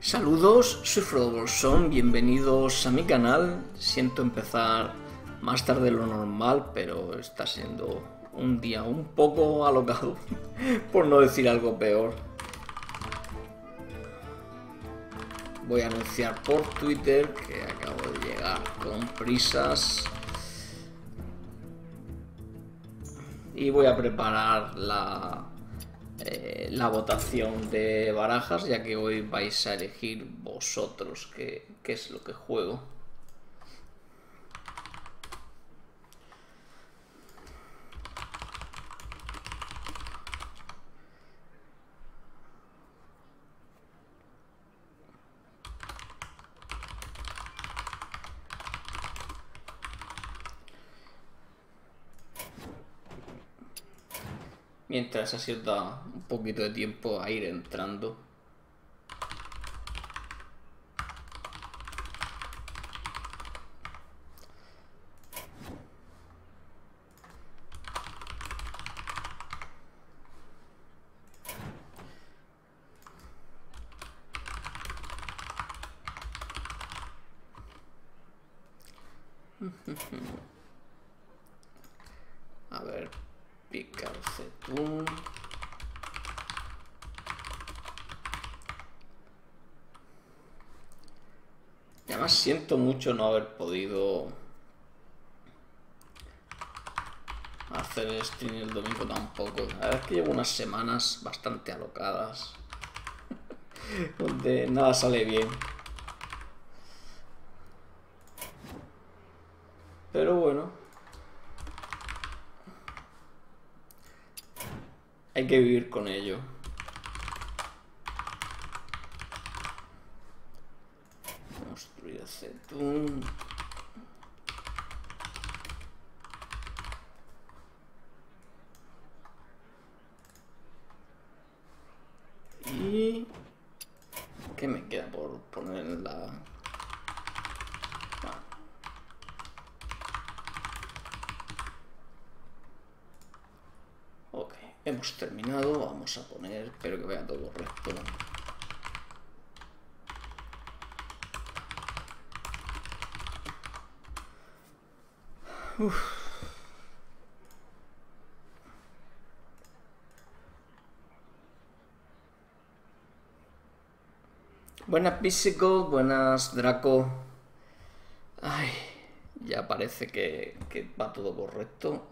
Saludos, soy Frodo Bolsón, bienvenidos a mi canal. Siento empezar más tarde de lo normal, pero está siendo un día un poco alocado, por no decir algo peor. Voy a anunciar por Twitter que acabo de llegar con prisas y voy a preparar la votación de barajas, ya que hoy vais a elegir vosotros qué es lo que juego. Mientras así os da un poquito de tiempo a ir entrando. A ver, Picarcetún. Y además siento mucho no haber podido hacer el stream el domingo tampoco. La verdad es que llevo unas semanas bastante alocadas, donde nada sale bien. Pero bueno, hay que vivir con ello. Construir acetún. Y... ¿qué me queda por poner en la...? Ok, hemos terminado. Vamos a poner... espero que vaya todo correcto. Uf. Buenas Physical, buenas Draco. Ay, ya parece que va todo correcto.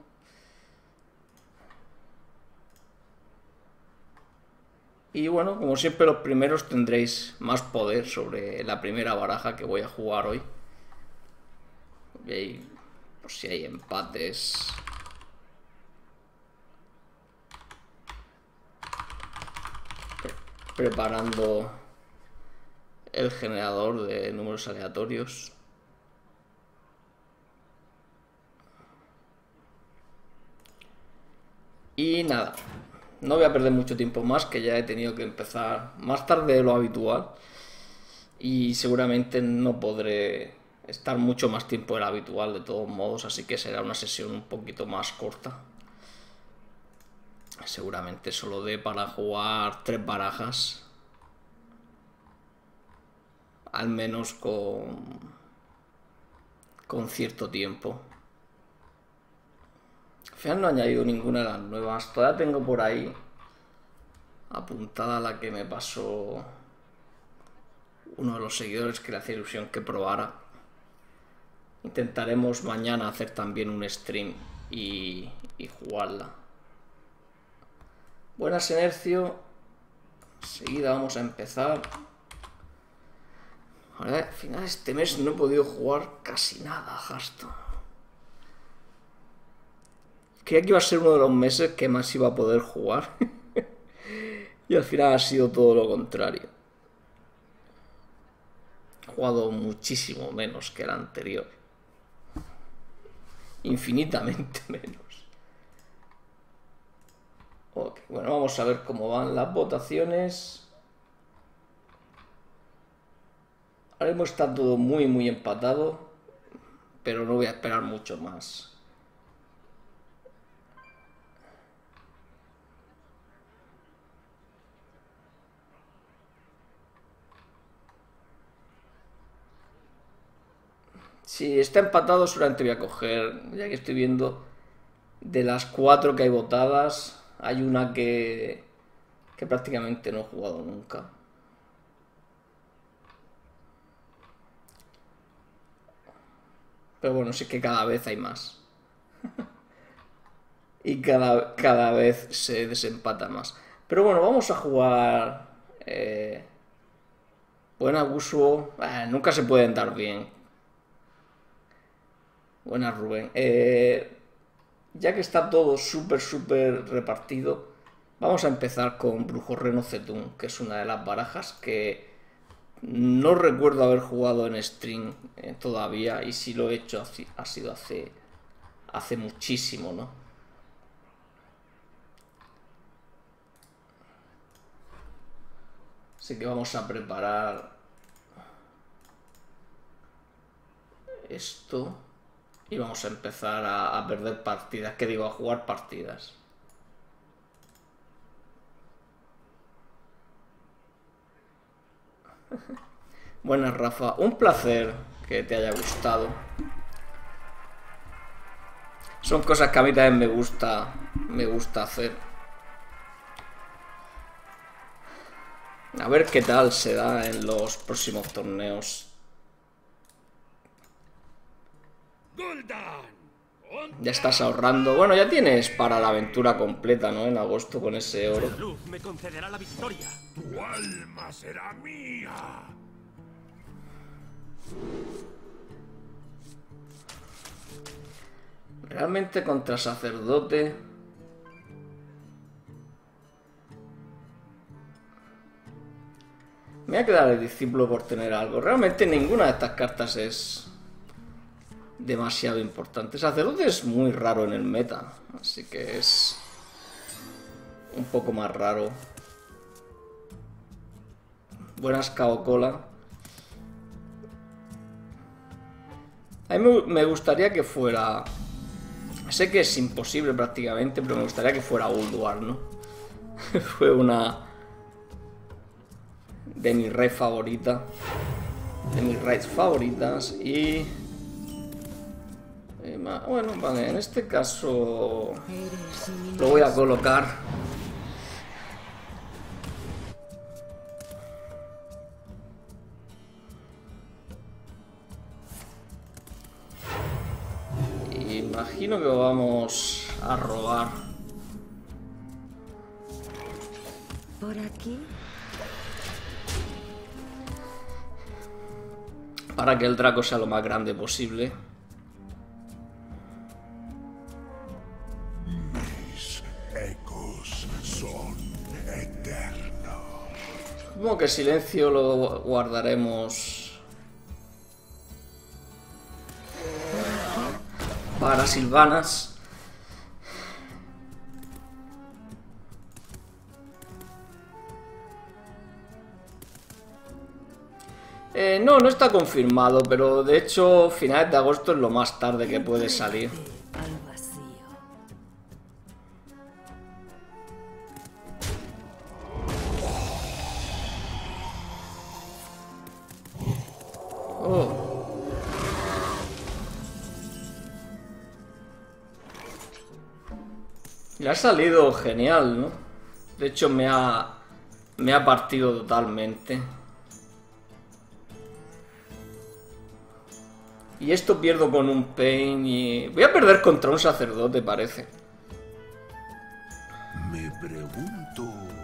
Y bueno, como siempre los primeros tendréis más poder sobre la primera baraja que voy a jugar hoy. Y por si hay empates. Preparando el generador de números aleatorios. Y nada, no voy a perder mucho tiempo más, que ya he tenido que empezar más tarde de lo habitual. Y seguramente no podré estar mucho más tiempo del habitual de todos modos, así que será una sesión un poquito más corta. Seguramente solo dé para jugar 3 barajas. Al menos con cierto tiempo. Al final no he añadido ninguna de las nuevas. Todavía tengo por ahí apuntada la que me pasó uno de los seguidores, que le hacía ilusión que probara. Intentaremos mañana hacer también un stream y jugarla. Buenas, Enercio. Enseguida vamos a empezar. Ahora, al final este mes no he podido jugar casi nada a Hearthstone. Creía que iba a ser uno de los meses que más iba a poder jugar. Y al final ha sido todo lo contrario. He jugado muchísimo menos que el anterior. Infinitamente menos. Ok, bueno, vamos a ver cómo van las votaciones. Ahora mismo está todo muy empatado, pero no voy a esperar mucho más. Si está empatado, seguramente voy a coger, ya que estoy viendo, de las 4 que hay votadas, hay una que prácticamente no he jugado nunca. Pero bueno, sí que cada vez hay más. Y cada vez se desempata más. Pero bueno, vamos a jugar... buen abuso... nunca se pueden dar bien. Buena Rubén. Ya que está todo súper repartido, vamos a empezar con Brujo Reno Zetun, que es una de las barajas que no recuerdo haber jugado en stream todavía, y si lo he hecho ha sido hace muchísimo, ¿no? Así que vamos a preparar esto y vamos a empezar a perder partidas, que digo, a jugar partidas. Buenas, Rafa, un placer que te haya gustado. Son cosas que a mí también me gusta hacer. A ver qué tal se da en los próximos torneos. Ya estás ahorrando. Bueno, ya tienes para la aventura completa, ¿no? En agosto con ese oro. Luz me concederá la victoria. Tu alma será mía. Realmente contra sacerdote. Me voy a quedar el discípulo por tener algo. Realmente ninguna de estas cartas es demasiado importante. Sacerdote es muy raro en el meta, así que es un poco más raro. Buenas, Caocola. A mí me gustaría que fuera... Sé que es imposible prácticamente, pero me gustaría que fuera Ulduar, ¿no? Fue una de mis raids favoritas. De mis raids favoritas. Y... bueno, vale, en este caso lo voy a colocar. Imagino que vamos a robar. ¿Por aquí? Para que el Draco sea lo más grande posible. Mis ecos son eternos. Supongo que silencio lo guardaremos para Silvanas. No está confirmado, pero de hecho finales de agosto es lo más tarde que puede salir. Al vacío. Oh. Le ha salido genial, ¿no? De hecho me ha partido totalmente. Y esto pierdo con un Pain y... Voy a perder contra un sacerdote, parece. Me pregunto...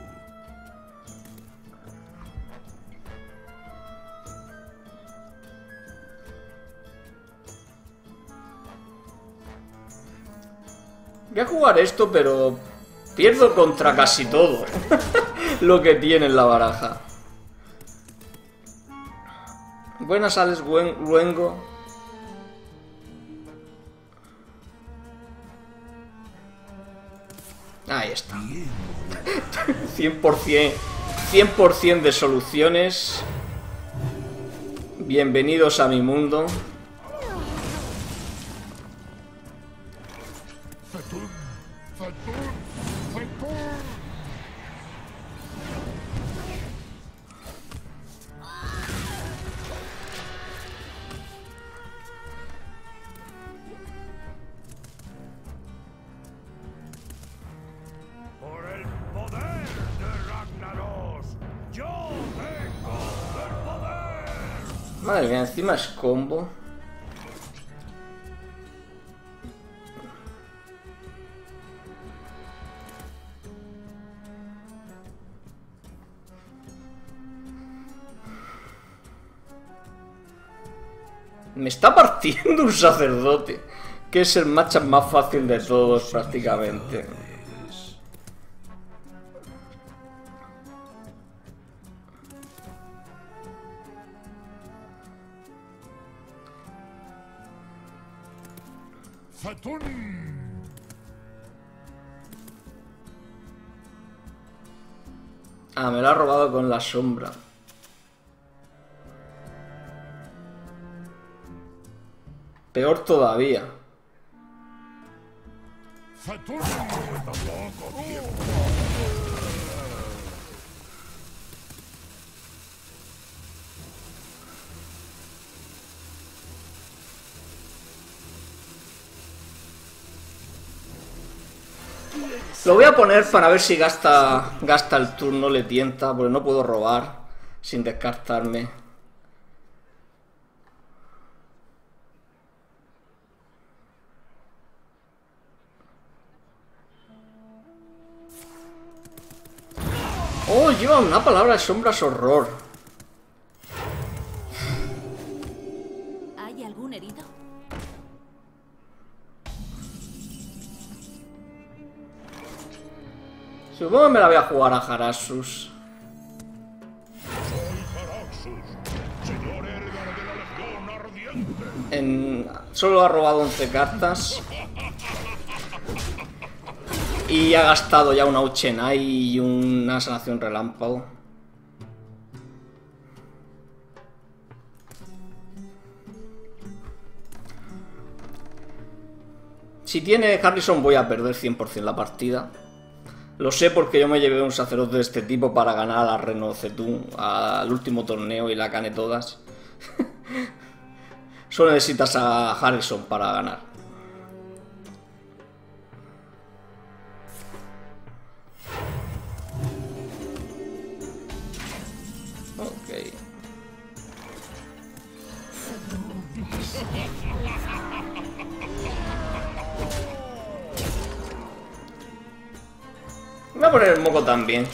Voy a jugar esto, pero... Pierdo contra casi todo. Lo que tiene en la baraja. Buenas, Alex Luengo. Ahí está. 100% de soluciones. Bienvenidos a mi mundo. Madre mía, encima es combo. Me está partiendo un sacerdote, que es el matchup más fácil de todos prácticamente. Ah, me lo ha robado con la sombra. Peor todavía. Lo voy a poner para ver si gasta el turno, le tienta, porque no puedo robar sin descartarme. Oh, lleva una palabra de sombras horror. ¿Hay algún herido? Supongo que me la voy a jugar a Jaraxxus. Solo ha robado 11 cartas. Y ha gastado ya una Auchenai y una sanación relámpago. Si tiene Harrison voy a perder 100% la partida. Lo sé porque yo me llevé un sacerdote de este tipo para ganar a la Reno Zetun al último torneo y la gané todas. Solo necesitas a Harrison para ganar. Ok. Voy a poner el moco también.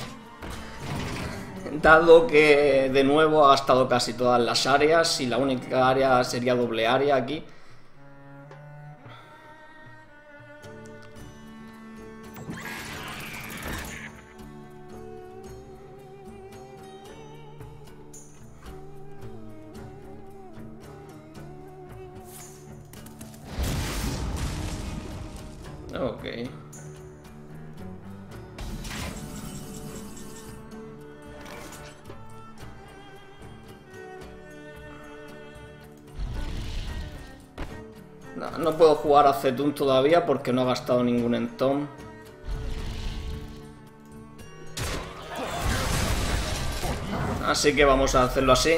Dado que de nuevo ha gastado casi todas las áreas y la única área sería doble área aquí. Ok. No puedo jugar a Zetun todavía porque no ha gastado ningún Entom. Así que vamos a hacerlo así.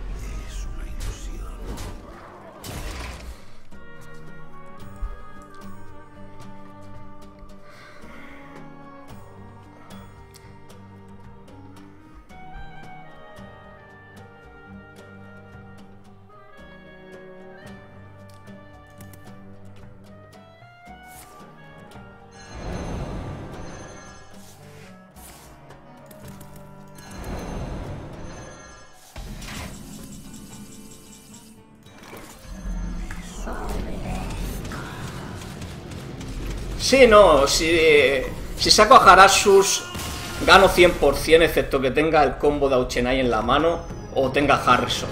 Sí, no, si saco a Jaraxxus gano 100%, excepto que tenga el combo de Auchenai en la mano o tenga Harrison.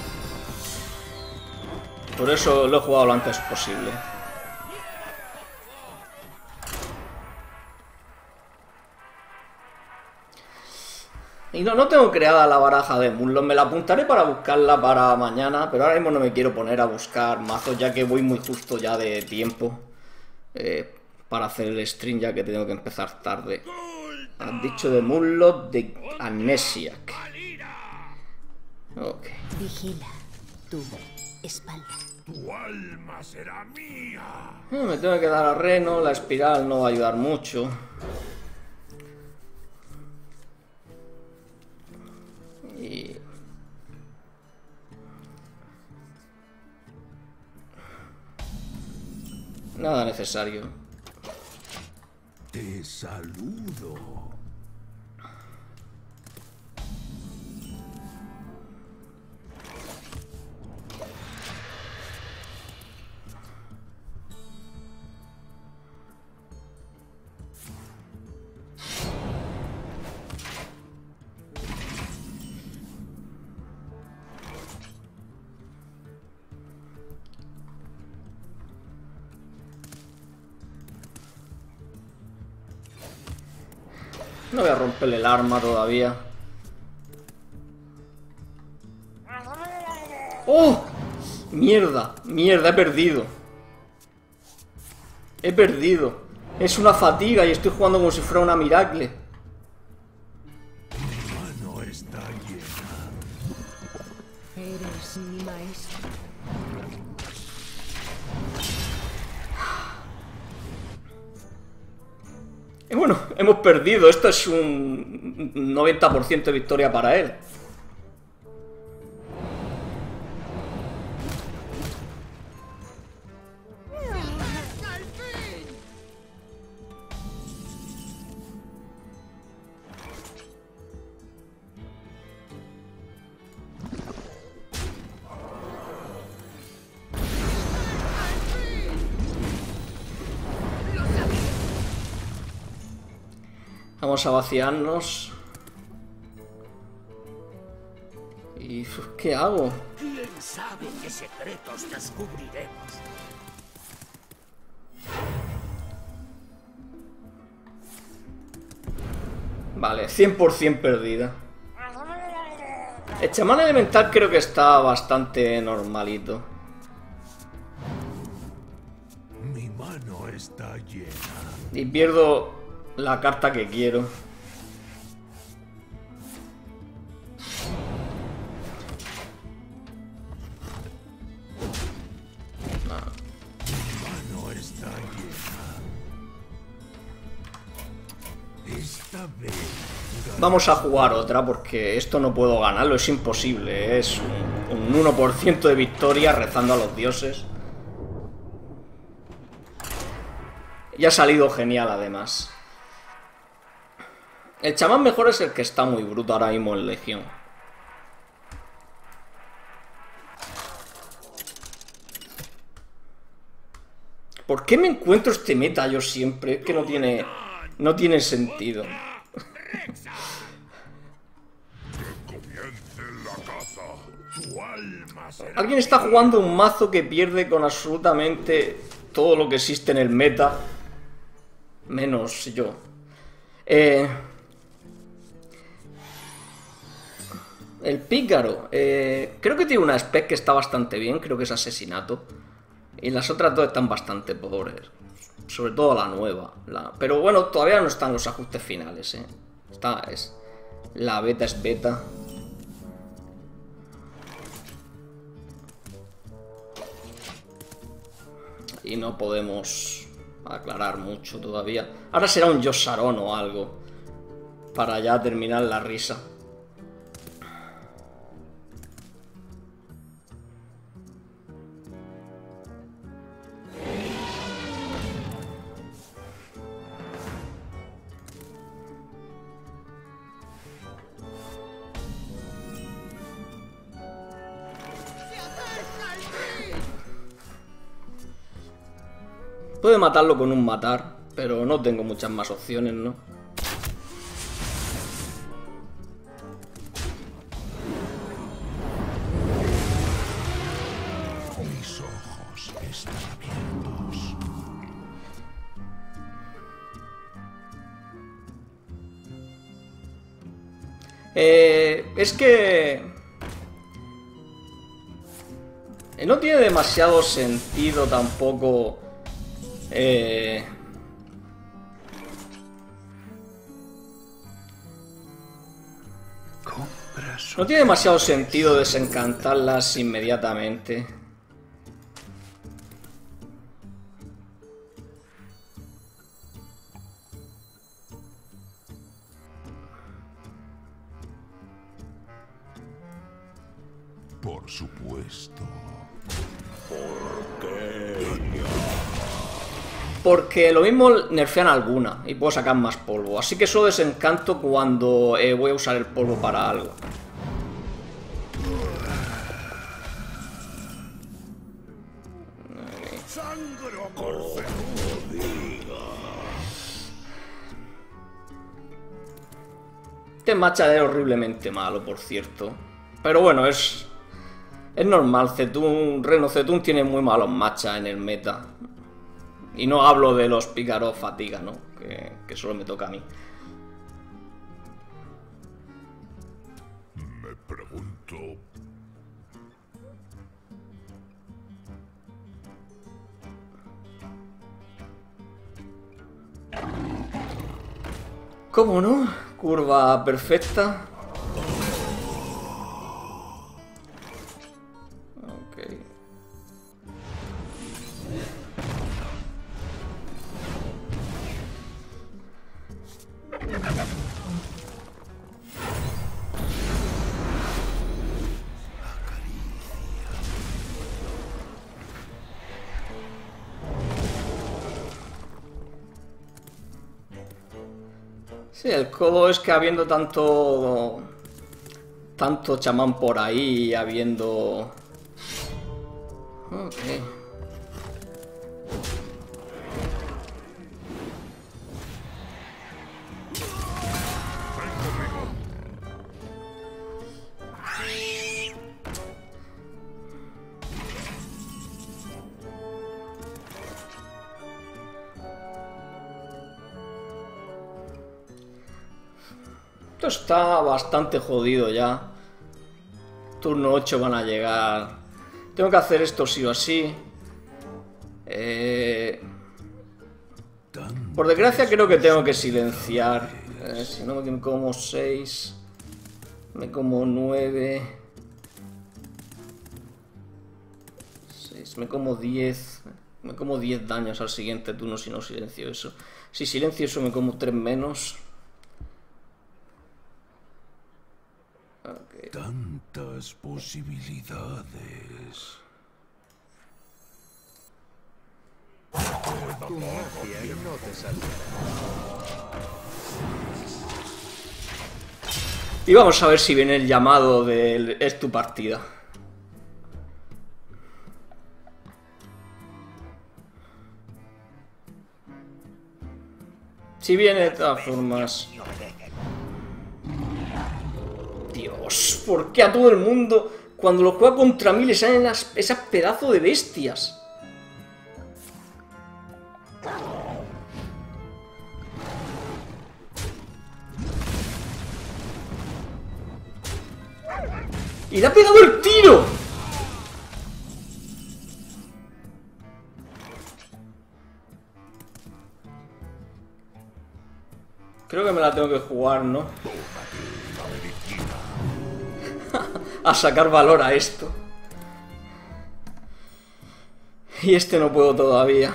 Por eso lo he jugado lo antes posible. Y no tengo creada la baraja de Mullos, me la apuntaré para buscarla para mañana, pero ahora mismo no me quiero poner a buscar mazos ya que voy muy justo ya de tiempo. Para hacer el stream ya que tengo que empezar tarde. Han dicho de Mullos de Amnesiac. Ok. Vigila tu espalda. Tu alma será mía. Me tengo que dar a Reno, la espiral no va a ayudar mucho. Y Nada necesario. Te saludo. No voy a romperle el arma todavía. ¡Oh! Mierda, mierda, he perdido. He perdido. Es una fatiga y estoy jugando como si fuera una Miracle. Mi mano está llena. Eres mi maestro. Y bueno, hemos perdido. Esto es un 90% de victoria para él. Vamos a vaciarnos. ¿Y qué hago? ¿Quién sabe qué secretos descubriremos? Vale, 100% perdida. El chamán elemental creo que está bastante normalito. Mi mano está llena. Y pierdo la carta que quiero. Mano está llena. Esta vez. Vamos a jugar otra porque esto no puedo ganarlo, es imposible. Es un 1% de victoria rezando a los dioses. Y ha salido genial además. El chamán mejor es el que está muy bruto ahora mismo en Legión. ¿Por qué me encuentro este meta yo siempre? Es que no tiene sentido. Comience la caza. Tu alma será. Alguien está jugando un mazo que pierde con absolutamente todo lo que existe en el meta. Menos yo. El pícaro. Creo que tiene una spec que está bastante bien. Creo que es asesinato. Y las otras dos están bastante pobres. Sobre todo la nueva. Pero bueno, todavía no están los ajustes finales. La beta es beta. Y no podemos aclarar mucho todavía. Ahora será un Yossaron o algo. Para ya terminar la risa. Puede matarlo con un matar, pero no tengo muchas más opciones, ¿no? Mis ojos están abiertos. Es que... no tiene demasiado sentido tampoco... No tiene demasiado sentido desencantarlas inmediatamente. Por supuesto. Porque lo mismo nerfean alguna y puedo sacar más polvo. Así que solo desencanto cuando voy a usar el polvo para algo. Sangro por Este matcha es horriblemente malo, por cierto. Pero bueno, es normal. Reno Zetun tiene muy malos matchas en el meta. Y no hablo de los pícaros fatiga, ¿no? Que solo me toca a mí. Me pregunto... ¿Cómo no? Curva perfecta. Ok. Sí, el codo es que habiendo tanto chamán por ahí, habiendo... Ok. Esto está bastante jodido ya. Turno 8 van a llegar. Tengo que hacer esto sí o sí. Por desgracia creo que tengo que silenciar. Si no me como 6. Me como 9. 6. Me como 10. Me como 10 daños al siguiente turno si no silencio eso. Si silencio eso me como 3 menos. Okay. Tantas posibilidades. Tu magia no te salvará. Y vamos a ver si viene el llamado de es tu partida. Si viene de todas formas. Dios, ¿por qué a todo el mundo cuando lo juega contra mí le salen esas pedazos de bestias? ¡Y le ha pegado el tiro! Creo que me la tengo que jugar, ¿no? A sacar valor a esto. Y este no puedo todavía.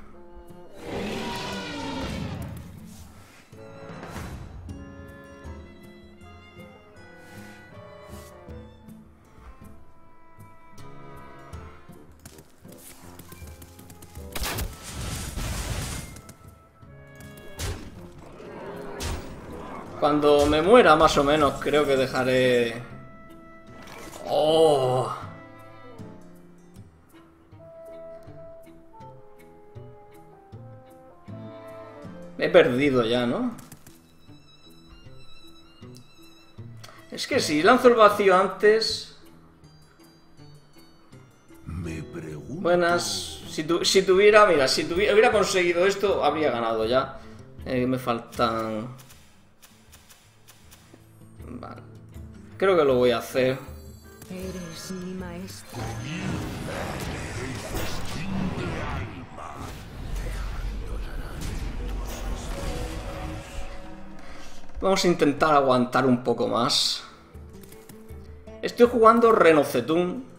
Cuando me muera, más o menos, creo que dejaré... ¡Oh! Me he perdido ya, ¿no? Es que si lanzo el vacío antes... Me pregunto... Buenas. Si tuviera... Mira, si hubiera conseguido esto, habría ganado ya. Me faltan... Vale. Creo que lo voy a hacer. Eres mi maestro. Vamos a intentar aguantar un poco más. Estoy jugando Reno Zetun.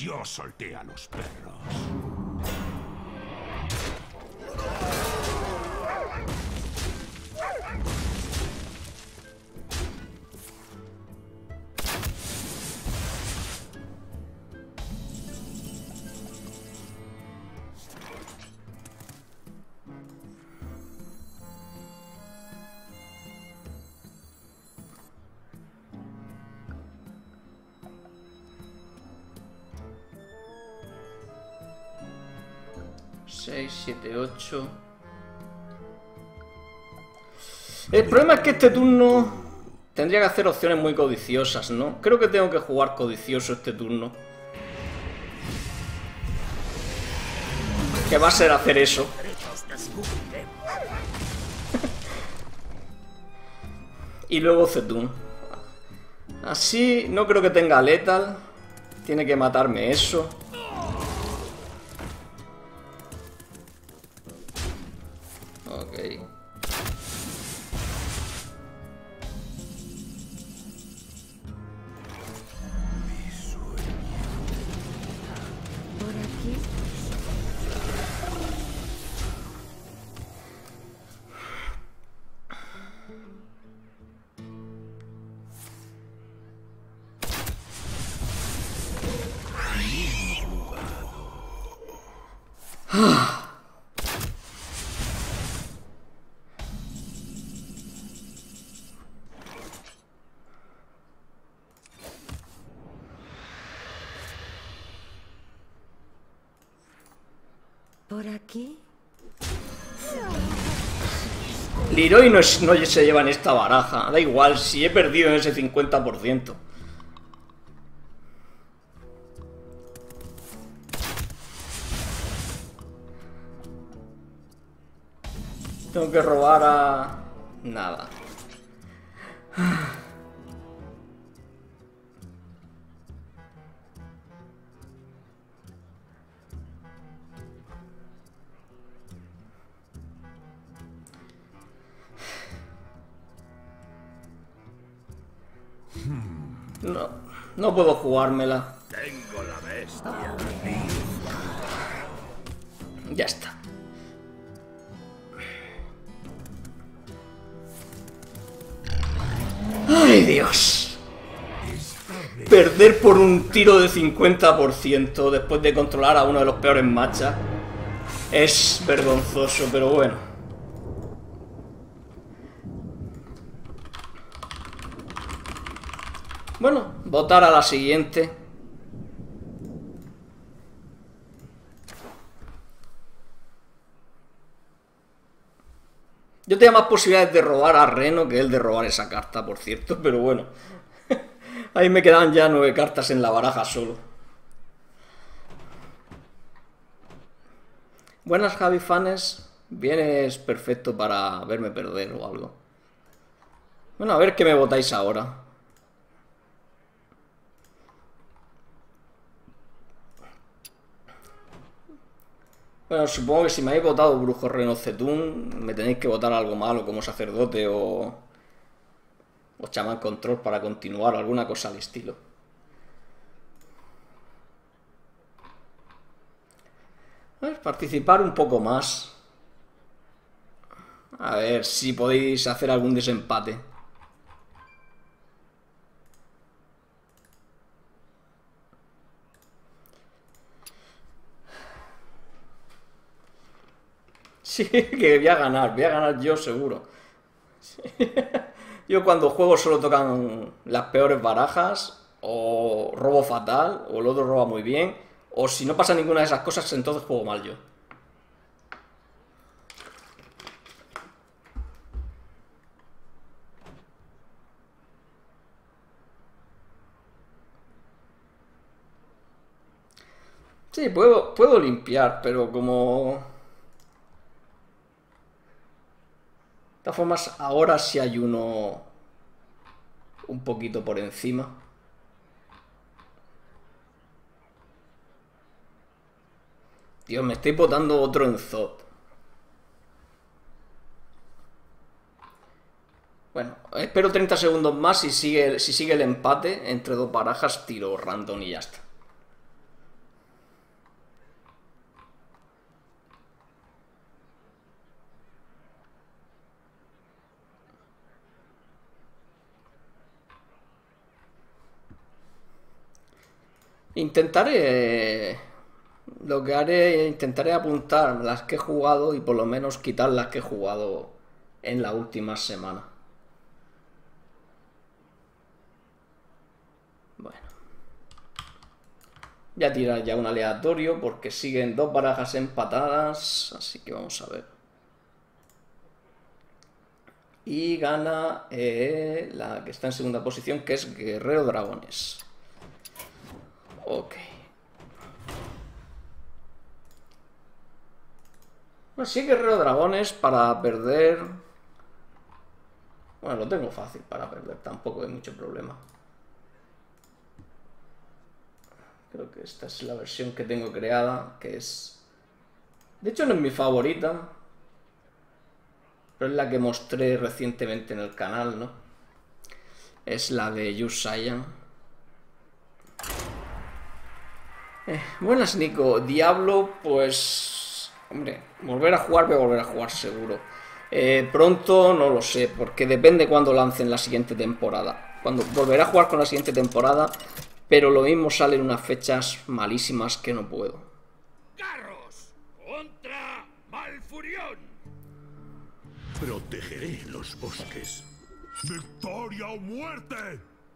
Yo solté a los perros. Seis, 7, 8. El problema es que este turno tendría que hacer opciones muy codiciosas, ¿no? Creo que tengo que jugar codicioso este turno. Que va a ser hacer eso. Y luego Zetun. Así no creo que tenga Lethal. Tiene que matarme eso. Ok. Por aquí. Por aquí. Leroy no se lleva en esta baraja. Da igual, si he perdido en ese 50%. Tengo que robar a... nada. No, no puedo jugármela. Tengo la bestia. Ya está. ¡Ay, Dios! Perder por un tiro de 50% después de controlar a uno de los peores matchups es vergonzoso, pero bueno. Bueno, votar a la siguiente. Yo tenía más posibilidades de robar a Reno que el de robar esa carta, por cierto, pero bueno. Ahí me quedaban ya 9 cartas en la baraja solo. Buenas, Javi Fanes. Vienes perfecto para verme perder o algo. Bueno, a ver qué me votáis ahora. Bueno, supongo que si me habéis votado Brujo Reno Zetun, me tenéis que votar algo malo como sacerdote o chamán control para continuar, alguna cosa al estilo. A ver, participar un poco más. A ver si podéis hacer algún desempate. Sí, que voy a ganar yo seguro. Sí. Yo cuando juego solo tocan las peores barajas, o robo fatal, o el otro roba muy bien, o si no pasa ninguna de esas cosas, entonces juego mal yo. Sí, puedo limpiar, pero como... De todas formas, ahora sí hay uno un poquito por encima. Tío, me estoy botando otro en Zod. Bueno, espero 30 segundos más y si sigue el empate entre dos barajas, tiro random y ya está. Intentaré... Lo que haré, intentaré apuntar las que he jugado y por lo menos quitar las que he jugado en la última semana. Bueno. Voy a tirar ya un aleatorio porque siguen dos barajas empatadas, así que vamos a ver. Y gana la que está en segunda posición, que es Guerrero Dragones. Ok. Bueno, sí, Guerrero Dragones para perder... Bueno, lo tengo fácil para perder, tampoco hay mucho problema. Creo que esta es la versión que tengo creada, que es... De hecho no es mi favorita, pero es la que mostré recientemente en el canal, ¿no? Es la de Yu Saiyan. Buenas, Nico. Diablo, pues... Hombre, volver a jugar, voy a volver a jugar seguro. Pronto no lo sé, porque depende cuando lancen la siguiente temporada. Cuando volveré a jugar con la siguiente temporada, pero lo mismo salen unas fechas malísimas que no puedo. ¡Carros! ¡Contra Malfurión! Protegeré los bosques. ¡Victoria o muerte!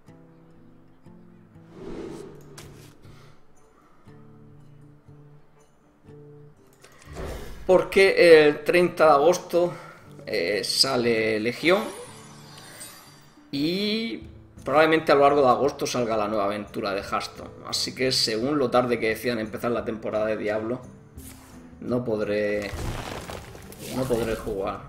Porque el 30 de agosto sale Legión y probablemente a lo largo de agosto salga la nueva aventura de Hearthstone. Así que según lo tarde que decían empezar la temporada de Diablo, no podré jugar.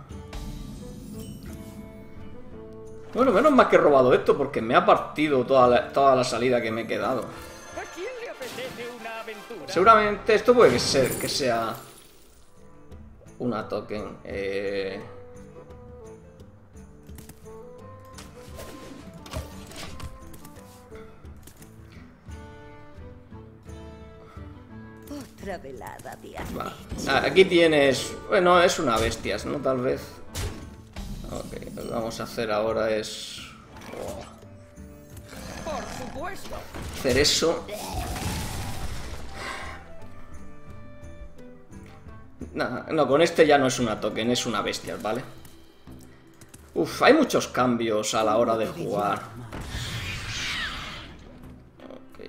Bueno, menos mal que he robado esto porque me ha partido toda la salida que me he quedado. ¿A quién le apetece una aventura? Seguramente esto puede ser que sea una token. Otra velada de Vale. Aquí tienes... Bueno, es una bestias, ¿no? Tal vez. Ok, lo que vamos a hacer ahora es... Por supuesto. hacer eso. No, con este ya no es una token, es una bestia, ¿vale? Uf, hay muchos cambios a la hora de jugar. Ok.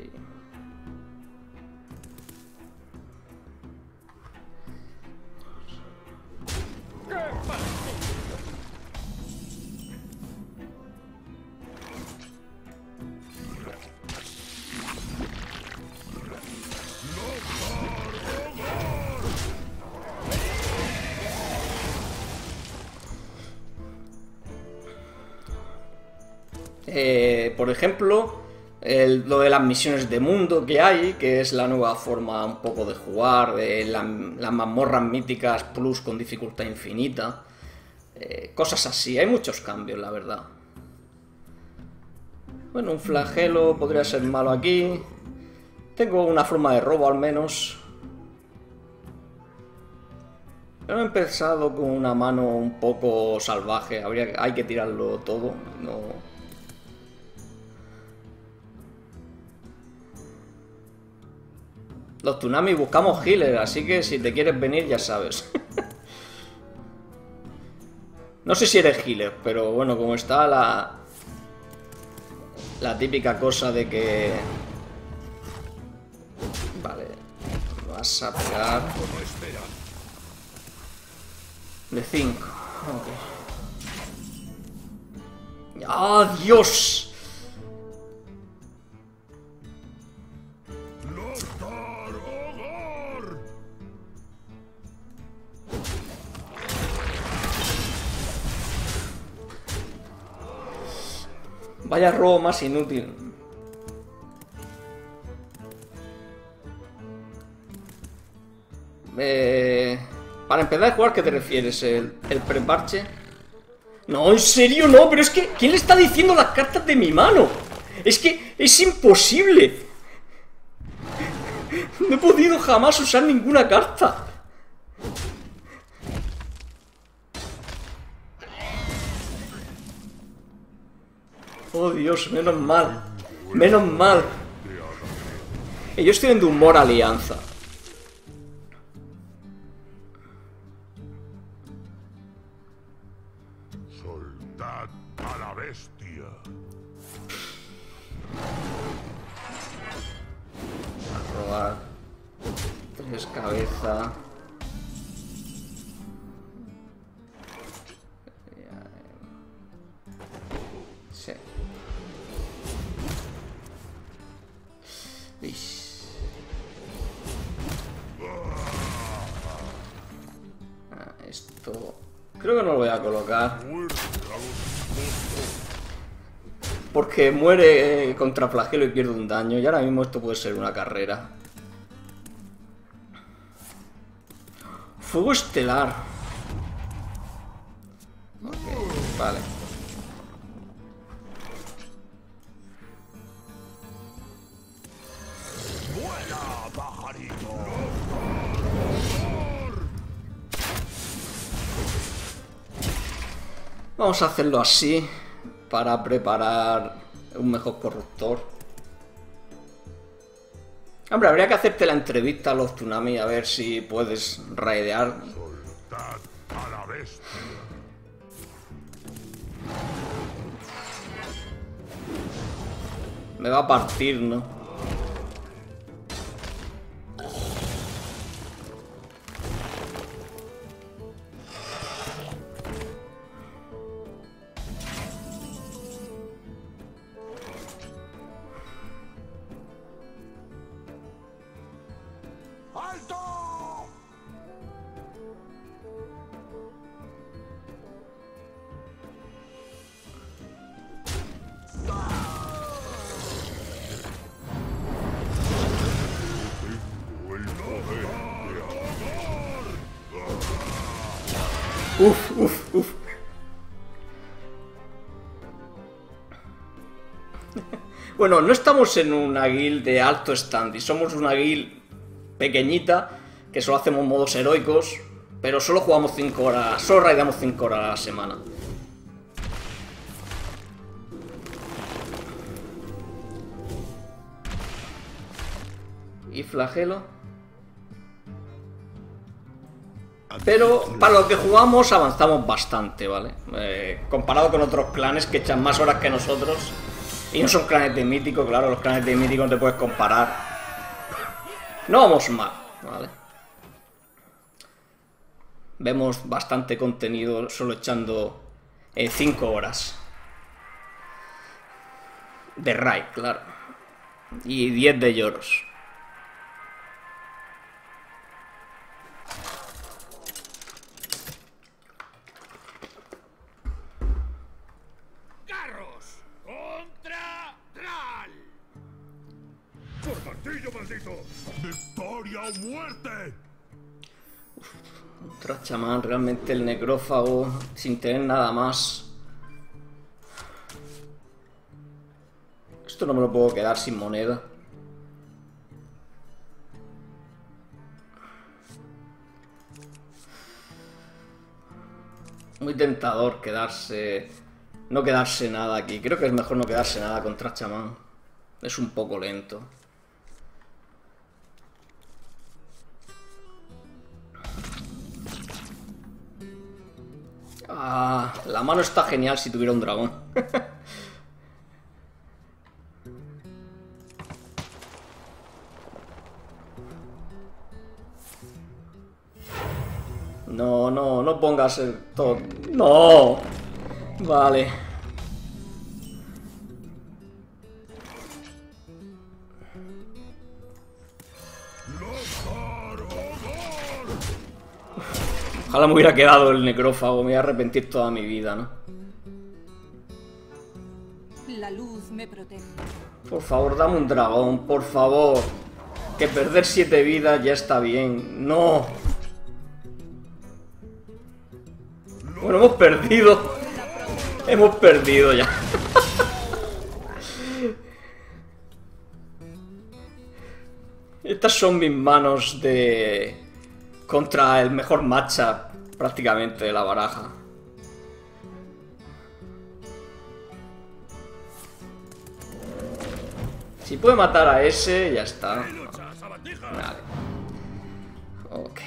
Por ejemplo, lo de las misiones de mundo que hay, que es la nueva forma un poco de jugar, de las mazmorras míticas plus con dificultad infinita, cosas así, hay muchos cambios, la verdad. Bueno, un flagelo podría ser malo aquí. Tengo una forma de robo al menos. Pero he empezado con una mano un poco salvaje, hay que tirarlo todo, no... Los Tsunami buscamos healer, así que si te quieres venir ya sabes. No sé si eres healer, pero bueno, como está la típica cosa de que... Vale, vas a pegar... De 5. Ok. ¡Ah, Dios! Vaya robo más inútil. Para empezar a jugar, ¿qué te refieres? ¿El preparche? No, en serio no, pero es que... ¿Quién le está diciendo las cartas de mi mano? Es que es imposible. No he podido jamás usar ninguna carta. Oh Dios, menos mal. Menos mal. Yo estoy en de humor alianza. Soltad a la bestia. A robar 3 cabezas. Sí. Ish. Esto creo que no lo voy a colocar porque muere contra flagelo y pierde un daño, y ahora mismo esto puede ser una carrera. Fuego estelar. Ok, vale. ¡Vuela, pajarito! Vamos a hacerlo así para preparar un mejor corruptor. Hombre, habría que hacerte la entrevista a los Tsunami a ver si puedes raidear. Soltad a la bestia. Me va a partir, ¿no? ¡Alto! Tengo el poder de ahogar. Uf. Bueno, no estamos en una guild de alto standing, somos una guild pequeñita que solo hacemos modos heroicos, pero solo jugamos 5 horas, solo raidamos 5 horas a la semana. Y flagelo. Pero para lo que jugamos avanzamos bastante, ¿vale? Comparado con otros clanes que echan más horas que nosotros. Y no son clanes de mítico, claro, los clanes de mítico no te puedes comparar. No vamos mal, ¿vale? Vemos bastante contenido solo echando 5 horas. De raid, claro. Y 10 de lloros. ¡Carros! ¡Contra Tral! ¡Por martillo maldito! ¡Victoria o muerte! Contra chamán, realmente el necrófago, sin tener nada más. Esto no me lo puedo quedar sin moneda. Muy tentador quedarse... No quedarse nada aquí. Creo que es mejor no quedarse nada contra chamán. Es un poco lento. Ah, la mano está genial si tuviera un dragón. No pongas el todo. ¡No! Vale. Ojalá me hubiera quedado el necrófago, me voy a arrepentir toda mi vida, ¿no? La luz me protege. Por favor, dame un dragón, por favor. Que perder 7 vidas ya está bien. ¡No! Bueno, hemos perdido. Hemos perdido ya. Estas son mis manos de... Contra el mejor matchup prácticamente de la baraja. Si puede matar a ese, ya está. Vale. Ok.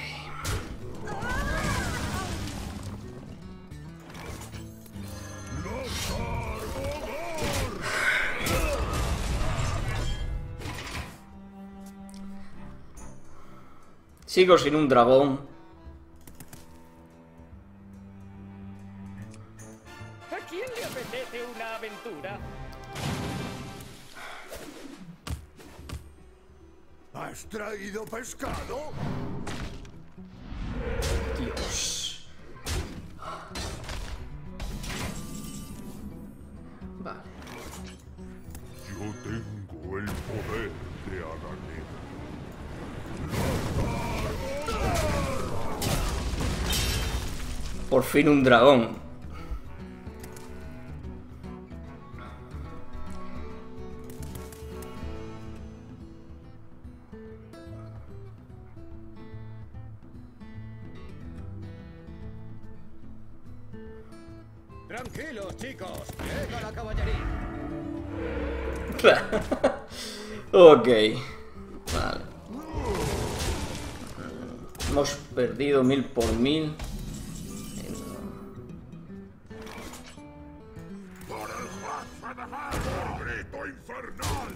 Sigo sin un dragón. ¿A quién le apetece una aventura? ¿Has traído pescado? Dios. Vale. Yo tengo el poder de Aganeda. Por fin un dragón. Tranquilos, chicos. Llega la caballería. Ok. Vale. Hemos perdido 1000 por 1000. ¡Por el grito infernal!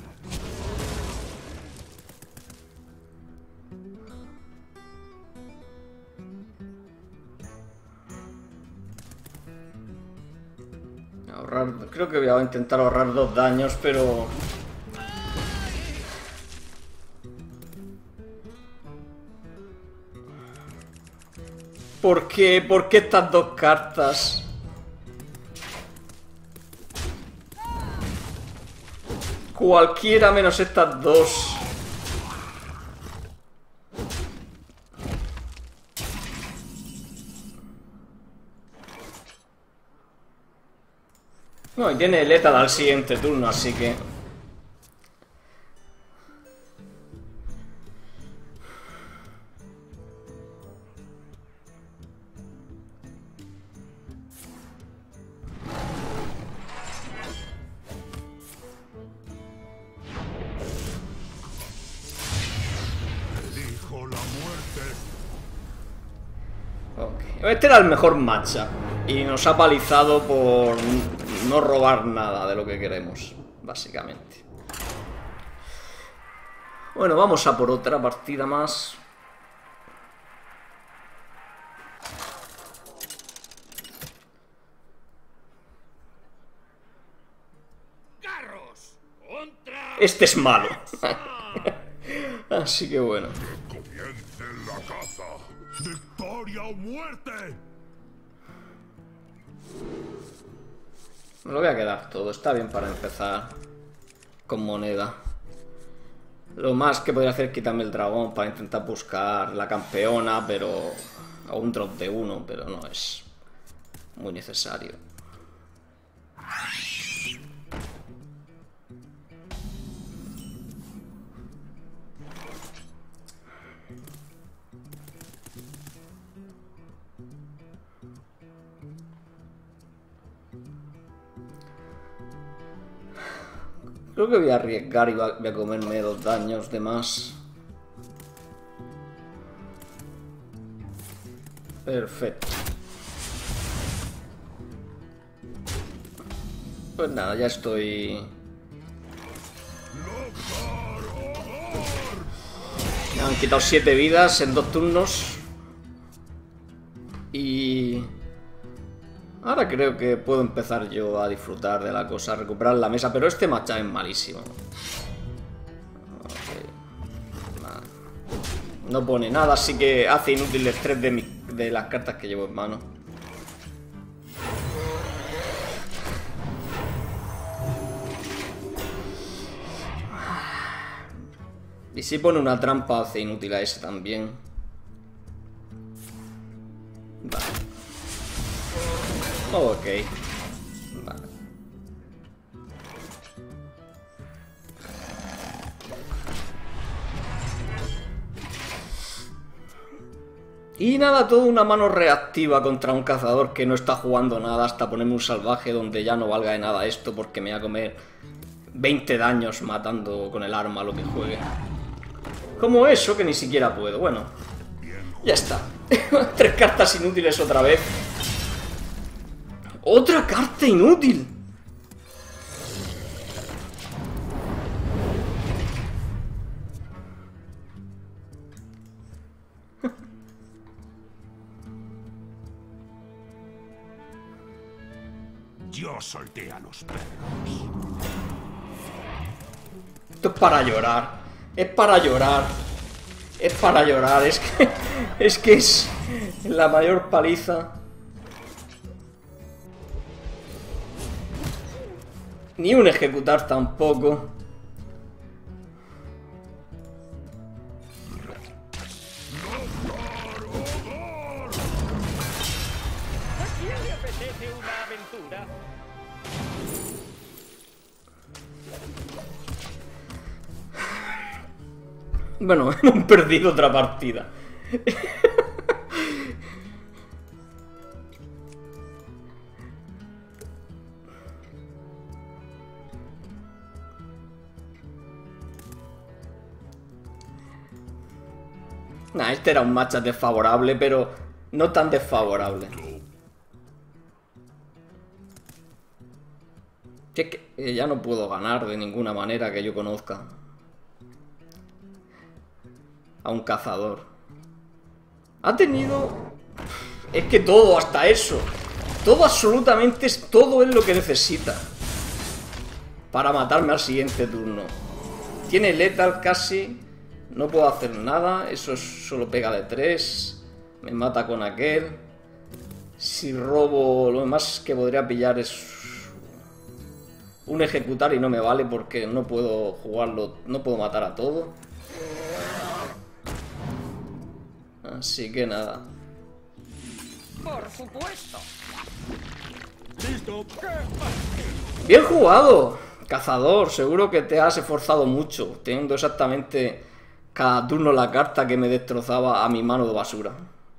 Ahorrar, creo que voy a intentar ahorrar 2 daños, pero... ¿Por qué? ¿Por qué estas 2 cartas? Cualquiera menos estas 2. No, y tiene Lethal al siguiente turno, así que... Elijo la muerte. Ok. Este era el mejor matchup. Y nos ha palizado por no robar nada de lo que queremos, básicamente. Bueno, vamos a por otra partida más. ¡Carros! ¡Contra! Este es malo. Así que bueno. Que comience la caza. ¡Victoria o muerte! Me lo voy a quedar todo. Está bien para empezar con moneda. Lo más que podría hacer es quitarme el dragón para intentar buscar la campeona, pero... o un drop de 1, pero no es muy necesario. Creo que voy a arriesgar y voy a comerme 2 daños de más. Perfecto. Pues nada, ya estoy... Me han quitado 7 vidas en 2 turnos. Y... ahora creo que puedo empezar yo a disfrutar de la cosa, a recuperar la mesa, pero este matchup es malísimo. Okay. Vale. No pone nada, así que hace inútiles 3 de las cartas que llevo en mano. Y si pone una trampa, hace inútil a ese también. Vale. Ok. Vale. Y nada, toda una mano reactiva contra un cazador que no está jugando nada hasta ponerme un salvaje donde ya no valga de nada esto porque me voy a comer 20 daños matando con el arma lo que juegue. Como eso, que ni siquiera puedo. Bueno, ya está. 3 cartas inútiles otra vez. ¡Otra carta inútil! Yo solté a los perros. Esto es para llorar. Es para llorar. Es para llorar. Es que es la mayor paliza. Ni un ejecutar tampoco. ¿A quién le apetece una aventura? Bueno, hemos perdido otra partida. Nah, este era un matchup desfavorable, pero no tan desfavorable. Si es que ya no puedo ganar de ninguna manera que yo conozca a un cazador. Ha tenido... Es que todo, hasta eso. Todo, absolutamente, todo es lo que necesita para matarme al siguiente turno. Tiene lethal casi. No puedo hacer nada. Eso solo pega de 3. Me mata con aquel. Si robo, lo más que podría pillar es un ejecutar y no me vale porque no puedo jugarlo. No puedo matar a todo. Así que nada. Por supuesto. ¡Listo! Bien jugado, cazador. Seguro que te has esforzado mucho, teniendo exactamente cada turno la carta que me destrozaba a mi mano de basura.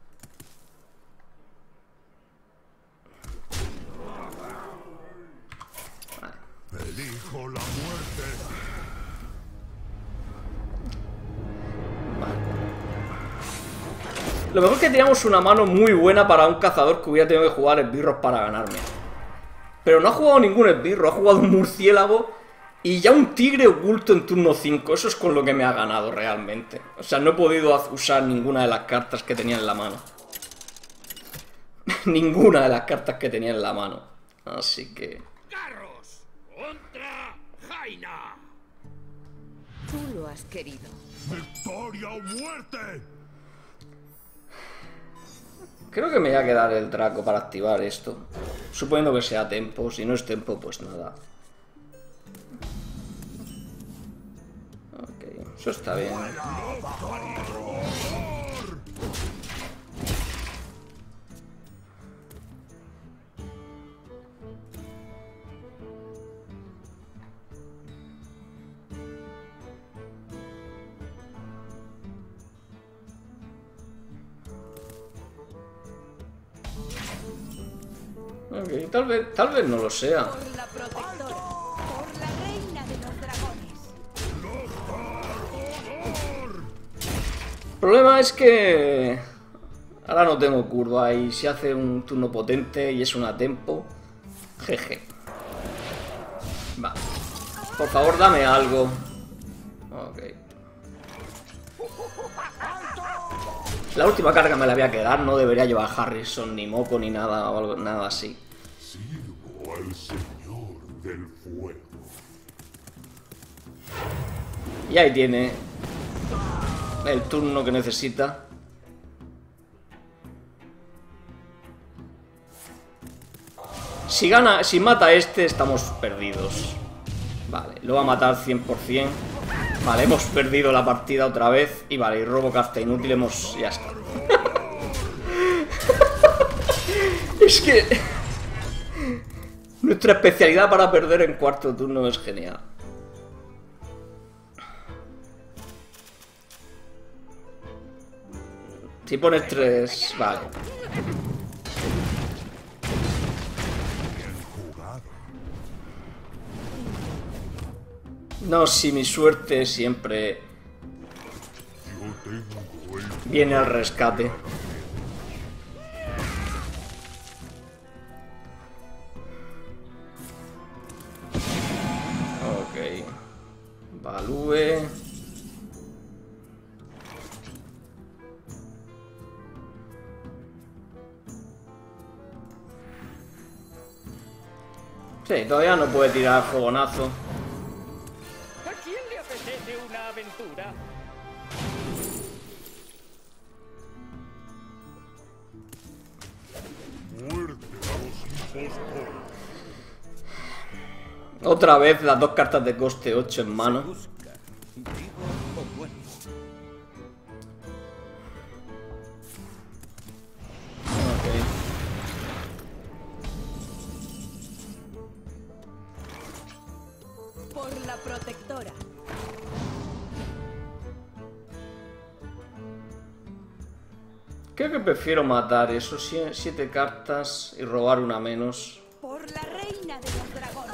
Elijo la muerte. Lo mejor es que teníamos una mano muy buena para un cazador que hubiera tenido que jugar esbirros para ganarme. Pero no ha jugado ningún esbirro, ha jugado un murciélago y ya un tigre oculto en turno 5. Eso es con lo que me ha ganado realmente. O sea, no he podido usar ninguna de las cartas que tenía en la mano. Ninguna de las cartas que tenía en la mano. Así que... ¡Garros! ¡Contra Jaina! Tú lo has querido. ¡Victoria o muerte! Creo que me voy a quedar el Draco para activar esto. Suponiendo que sea tempo. Si no es tempo, pues nada. Ok, eso está bien. Ok, tal vez no lo sea. Por la protectora. Por la reina de los dragones. El problema es que ahora no tengo curva y si hace un turno potente y es una tempo, jeje. Va. Por favor, dame algo. Ok. La última carga me la voy a quedar, no debería llevar Harrison, ni Moco, ni nada, o algo, nada así. Sirvo al señor del fuego. Y ahí tiene el turno que necesita. Si gana, si mata a este, estamos perdidos. Vale, lo va a matar 100%. Vale, hemos perdido la partida otra vez. Y vale, y robo carta inútil, ya está. Es que... nuestra especialidad para perder en cuarto turno es genial. Si pones 3... Vale. No, si mi suerte siempre viene al rescate. Ok. Value. Sí, todavía no puede tirar fogonazo. ¿A quién le apetece una aventura? Muerte a los impostores. Otra vez las dos cartas de coste 8 en mano. Busca, vivo o muerto. Por la protectora. Creo que prefiero matar esos 7 cartas y robar una menos. Por la reina de los dragones.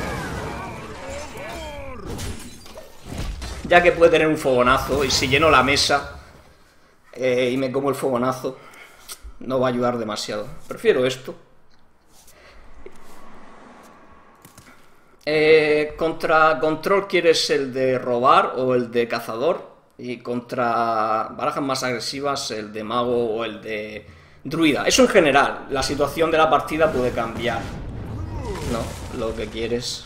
Ya que puede tener un fogonazo y si lleno la mesa y me como el fogonazo, no va a ayudar demasiado. Prefiero esto. Contra control quieres el de robar o el de cazador. Y contra barajas más agresivas el de mago o el de druida. Eso en general, la situación de la partida puede cambiar. No, lo que quieres.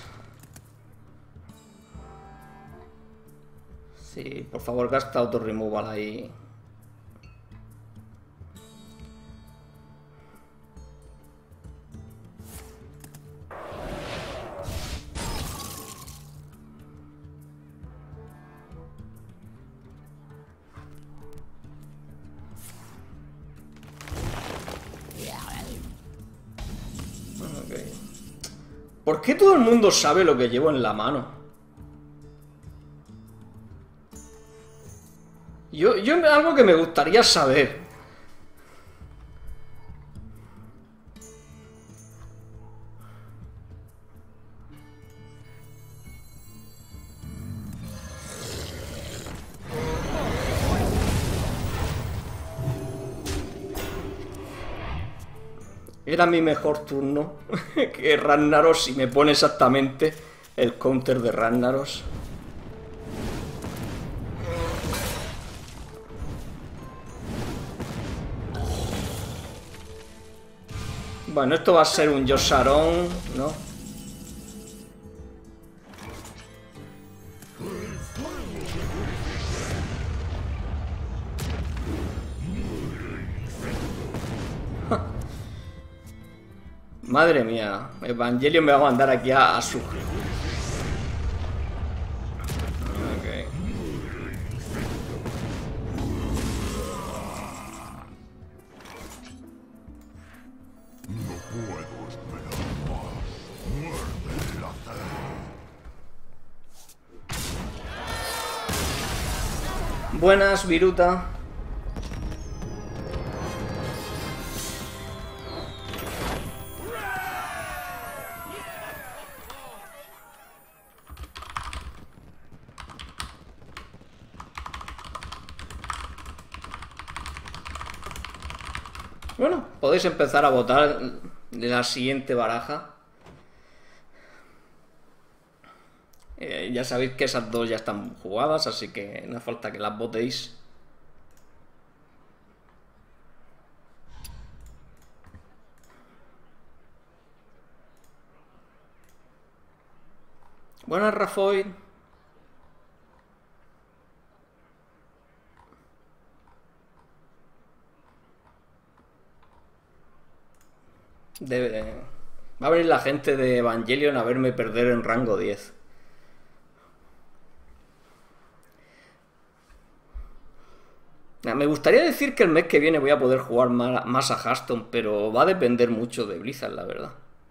Sí, por favor gasta auto removal ahí. ¿Por qué todo el mundo sabe lo que llevo en la mano? Yo algo que me gustaría saber. Era mi mejor turno que Ragnaros y me pone exactamente el counter de Ragnaros. Bueno, esto va a ser un Yosharón, ¿no? Madre mía, Evangelion me va a mandar aquí a su... Ok. No puedo esperar más. Muerde la tela. Buenas, Viruta. Bueno, podéis empezar a votar de la siguiente baraja. Ya sabéis que esas dos ya están jugadas, así que no hace falta que las votéis. Buenas, Rafoy. Va a venir la gente de Evangelion a verme perder en rango 10. Me gustaría decir que el mes que viene voy a poder jugar más a Hearthstone, pero va a depender mucho de Blizzard, la verdad.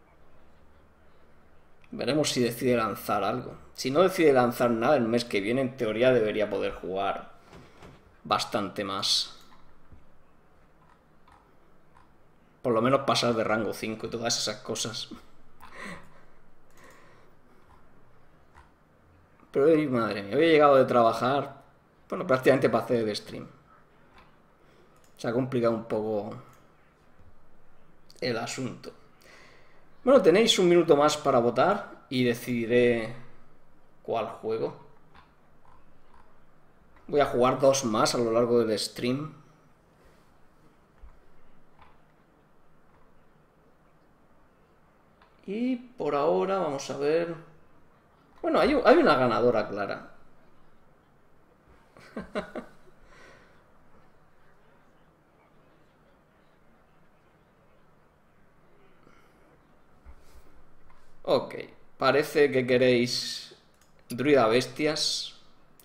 Veremos si decide lanzar algo. Si no decide lanzar nada el mes que viene, en teoría debería poder jugar bastante más. Por lo menos pasar de rango 5 y todas esas cosas. Pero, madre mía, hoy he llegado de trabajar, bueno, prácticamente para hacer el stream. Se ha complicado un poco el asunto. Bueno, tenéis un minuto más para votar y decidiré cuál juego. Voy a jugar 2 más a lo largo del stream. Y por ahora vamos a ver... Bueno, hay una ganadora clara. Ok, parece que queréis druida bestias.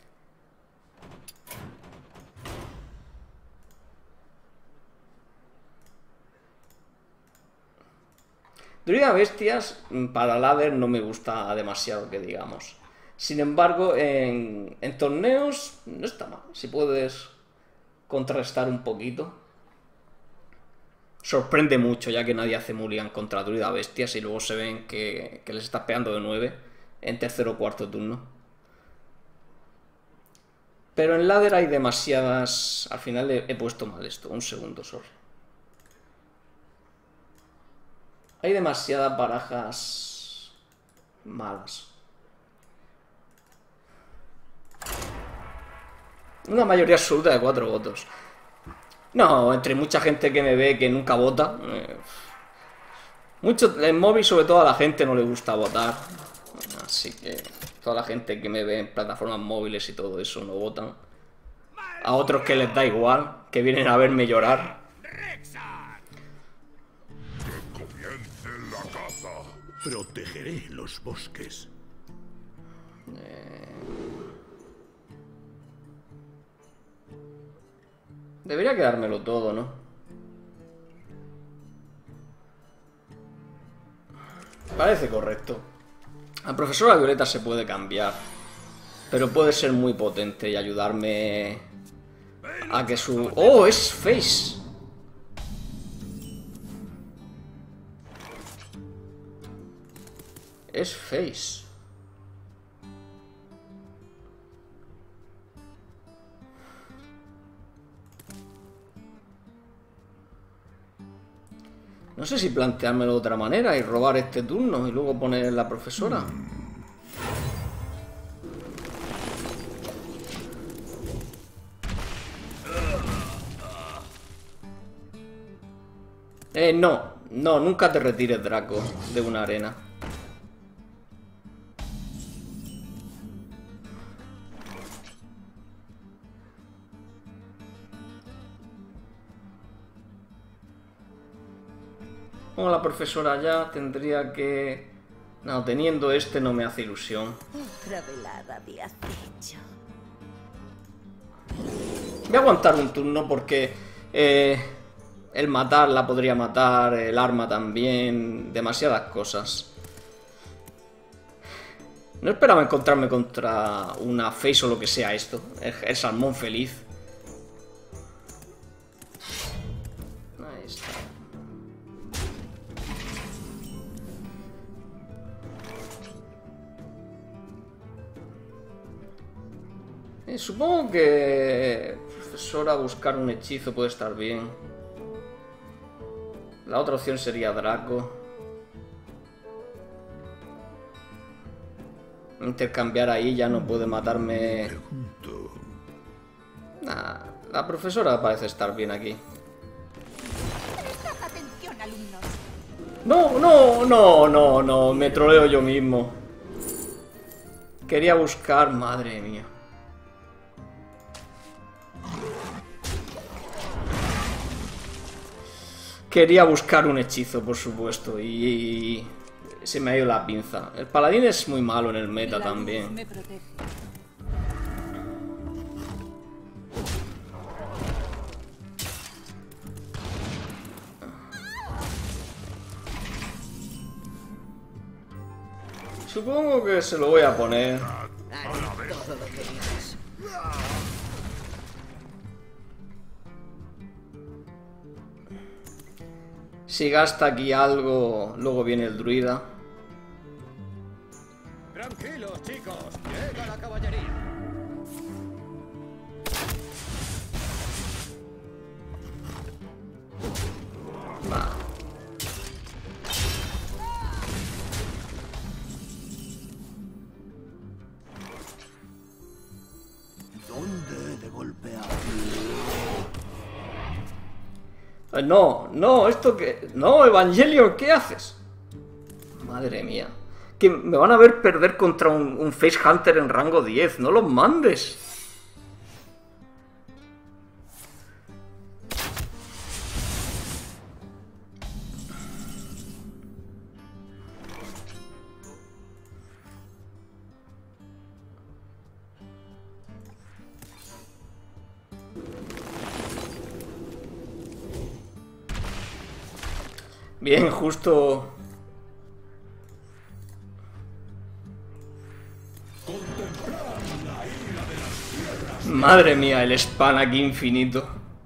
Druida bestias para ladder no me gusta demasiado, que digamos. Sin embargo, en torneos no está mal. Si puedes contrarrestar un poquito. Sorprende mucho, ya que nadie hace mulligan contra druida bestias y luego se ven que les estás pegando de 9 en tercer o cuarto turno. Pero en ladder hay demasiadas... Al final he puesto mal esto. Un segundo, sorry. Hay demasiadas barajas malas. Una mayoría absoluta de 4 votos. No, entre mucha gente que me ve que nunca vota. Mucho, en móvil sobre todo a la gente no le gusta votar. Así que toda la gente que me ve en plataformas móviles y todo eso no votan. A otros que les da igual, que vienen a verme llorar. Que comience la caza. Protegeré los bosques. Debería quedármelo todo, ¿no? Parece correcto. La profesora Violeta se puede cambiar, pero puede ser muy potente y ayudarme a que su... ¡Oh! ¡Es Face! Es Face. No sé si planteármelo de otra manera y robar este turno y luego poner la profesora. No, nunca te retires, Draco, de una arena. Como la profesora ya tendría que... No, teniendo este no me hace ilusión. Otra velada de acecho. Voy a aguantar un turno porque el matar la podría matar, el arma también, demasiadas cosas. No esperaba encontrarme contra una Face o lo que sea esto, el salmón feliz. Ahí está. Supongo que profesora buscar un hechizo puede estar bien. La otra opción sería Draco. Intercambiar ahí ya no puede matarme. Nah, la profesora parece estar bien aquí. Prestad atención, alumnos. No, me troleo yo mismo. Quería buscar, madre mía. Quería buscar un hechizo, por supuesto, y se me ha ido la pinza. El paladín es muy malo en el meta también. Me protege. Supongo que se lo voy a poner. Todo lo que dices. Si gasta aquí algo, luego viene el druida. Tranquilos, chicos. Llega la caballería. No, no, esto que... No, Evangelion, ¿qué haces? Madre mía. Que me van a ver perder contra un Face Hunter en rango 10. No los mandes. Bien, justo... Madre mía, el spam aquí infinito.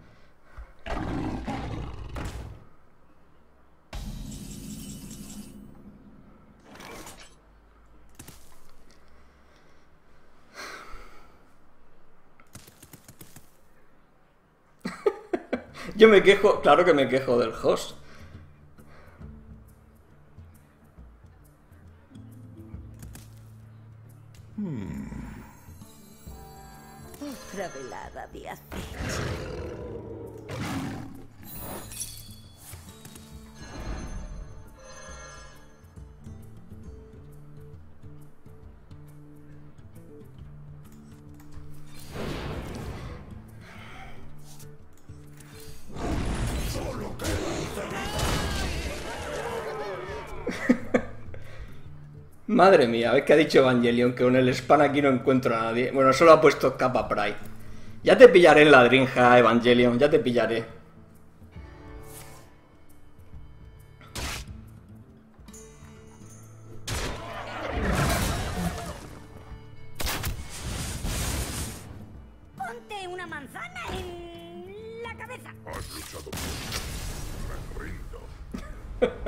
Yo me quejo, claro que me quejo del host. Otra velada de acecho. Madre mía, ¿ves que ha dicho Evangelion? Que con el spam aquí no encuentro a nadie. Bueno, solo ha puesto Kappa Pride. Ya te pillaré en la Drinja, Evangelion, ya te pillaré. Ponte una manzana en la cabeza. Has luchado bien. Me rindo.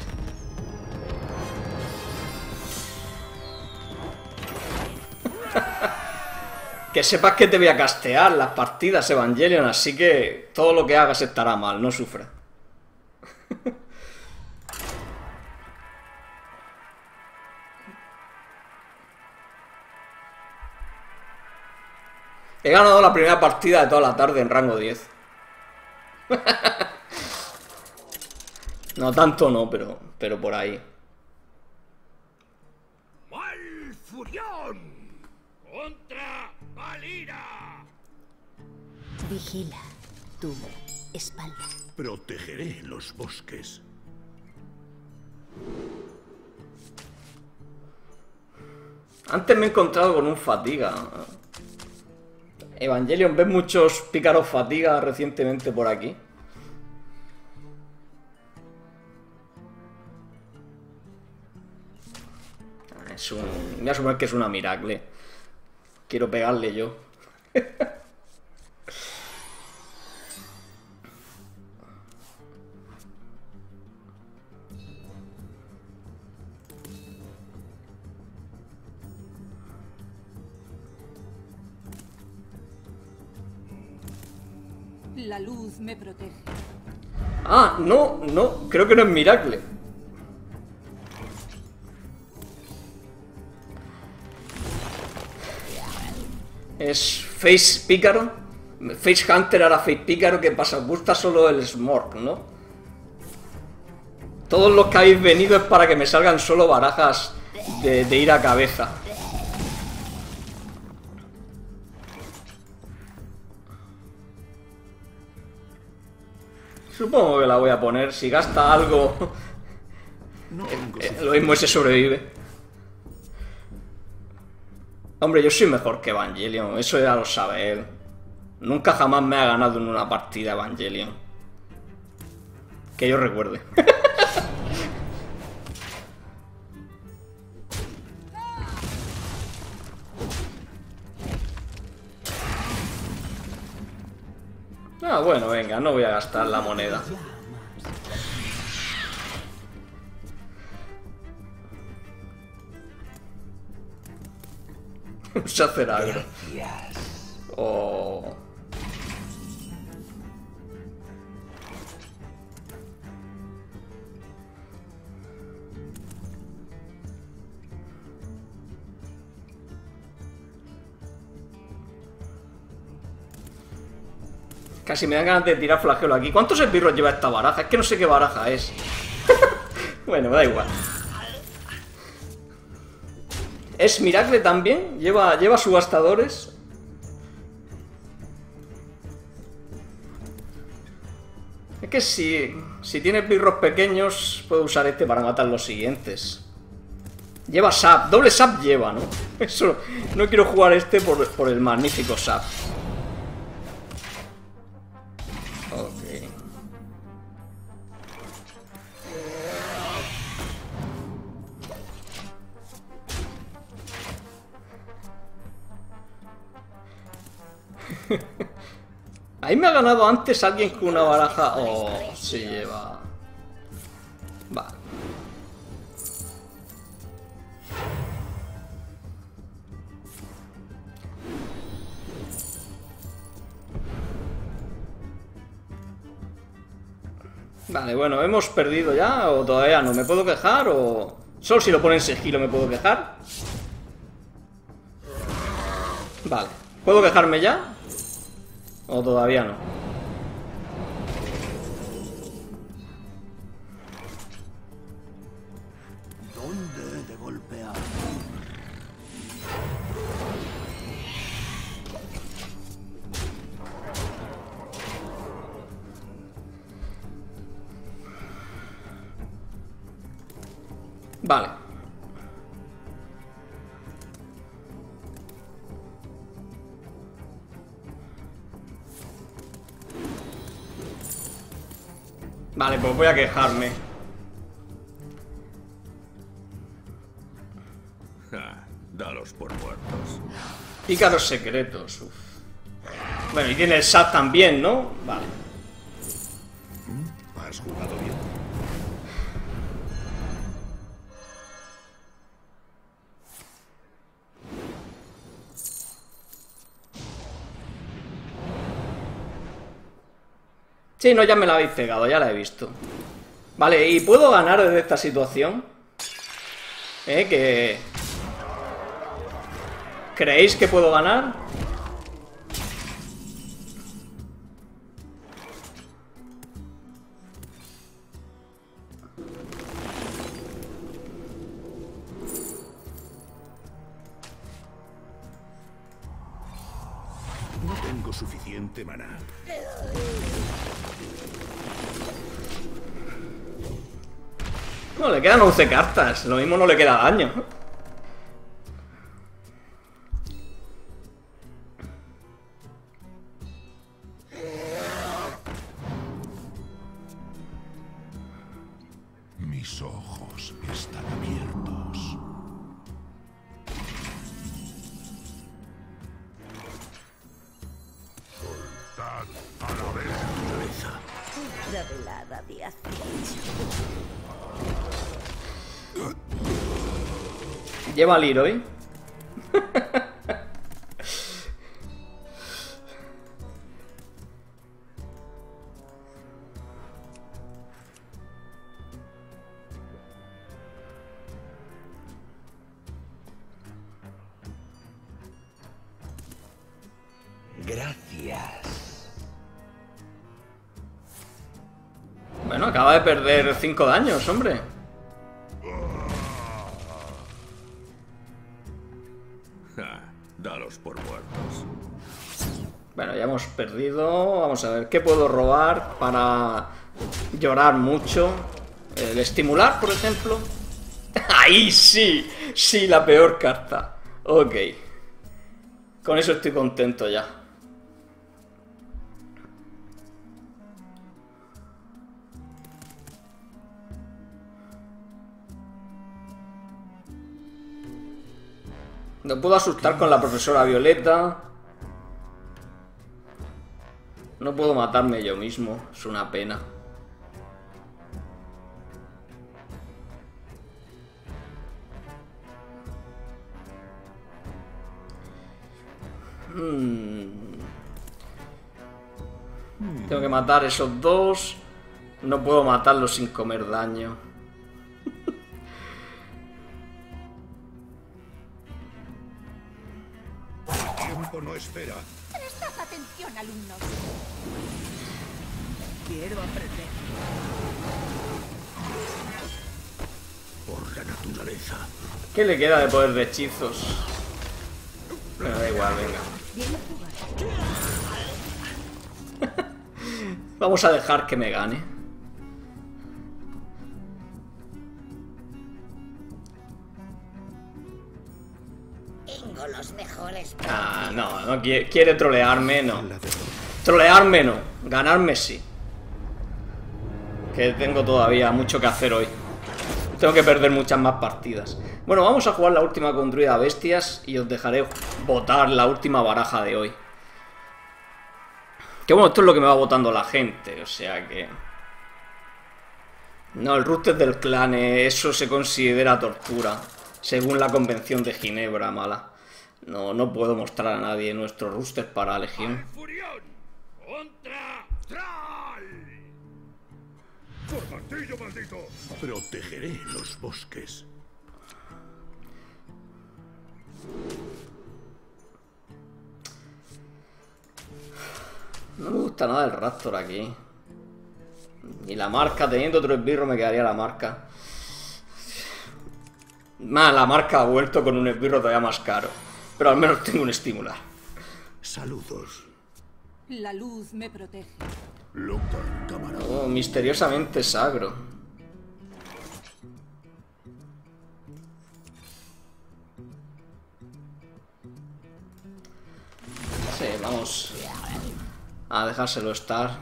Que sepas que te voy a castear las partidas, Evangelion, así que todo lo que hagas estará mal, no sufras. He ganado la primera partida de toda la tarde en rango 10. No tanto no, pero por ahí. ¡Malfurión! ¡Contra Valira! Vigila tu espalda. Protegeré los bosques. Antes me he encontrado con un fatiga. Evangelion, ¿ves muchos pícaros fatiga recientemente por aquí? Voy a asumir que es una Miracle. Quiero pegarle yo. La luz me protege. Ah, no, no, creo que no es Miracle. Es Face Pícaro. Face Hunter ahora Face Pícaro. ¿Qué pasa? Os gusta solo el Smork, ¿no? Todos los que habéis venido es para que me salgan solo barajas de ir a cabeza. Supongo que la voy a poner. Si gasta algo, lo mismo ese sobrevive. Hombre, yo soy mejor que Evangelion. Eso ya lo sabe él. Nunca jamás me ha ganado en una partida Evangelion. Que yo recuerde. Ah, bueno, venga, no voy a gastar la moneda. Se hace agro. Oh. Casi me dan ganas de tirar flagelo aquí. ¿Cuántos esbirros lleva esta baraja? Es que no sé qué baraja es. Bueno, me da igual. Es Miracle también. Lleva subastadores. Es que si tiene esbirros pequeños, puedo usar este para matar los siguientes. Lleva sap. Doble sap lleva, ¿no? Eso. No quiero jugar este por el magnífico sap. Ok. Ahí me ha ganado antes alguien con una baraja. Oh, se lleva. Vale. Vale, bueno, ¿hemos perdido ya o todavía no? ¿Me puedo quejar o...? Solo si lo ponen sigilo me puedo quejar. Vale. ¿Puedo quejarme ya? ¿O todavía no? ¿Dónde he de golpear? Vale. Vale, pues voy a quejarme. Dalos por muertos. Pícaros secretos. Uf. Bueno, y tiene el SAT también, ¿no? Vale. ¿Has jugado bien? Sí, no, ya me la habéis pegado, ya la he visto. Vale, ¿y puedo ganar desde esta situación? Que... ¿Creéis que puedo ganar? No tengo suficiente maná. No, le quedan 11 cartas. Lo mismo no le queda daño. Mis ojos están abiertos. Soltad a la bestia. Otra velada de acecho. Lleva al Leroy. Gracias. Bueno, acaba de perder 5 daños, hombre. Dalos por muertos. Bueno, ya hemos perdido. Vamos a ver, ¿qué puedo robar para llorar mucho? El estimular, por ejemplo. ¡Ahí sí! Sí, la peor carta. Ok. Con eso estoy contento ya. No puedo asustar con la profesora Violeta. No puedo matarme yo mismo. Es una pena. Tengo que matar esos dos. No puedo matarlos sin comer daño. El tiempo no espera. Prestad atención, alumnos. Quiero aprender. Por la naturaleza. ¿Qué le queda de poder de hechizos? Me da igual, venga. Viene a jugar. Vamos a dejar que me gane. Tengo los mejores. Ah, no quiere trolearme, no. Trolearme no, ganarme sí. Que tengo todavía mucho que hacer hoy. Tengo que perder muchas más partidas. Bueno, vamos a jugar la última con Druida Bestias y os dejaré votar la última baraja de hoy. Que bueno, esto es lo que me va votando la gente, o sea que... No, el Rooster del clan, eso se considera tortura, según la Convención de Ginebra, mala. No puedo mostrar a nadie nuestro Rooster para Legión. ¡Furión! ¡Contra Thrall! ¡Por martillo maldito! Protegeré los bosques. No me gusta nada el Raptor aquí. Y la marca, teniendo otro esbirro me quedaría la marca. Más, la marca ha vuelto con un esbirro todavía más caro. Pero al menos tengo un estimular. Saludos. La luz me protege. Lothar, camarada. Oh, misteriosamente sagro. Sí, vamos a dejárselo estar.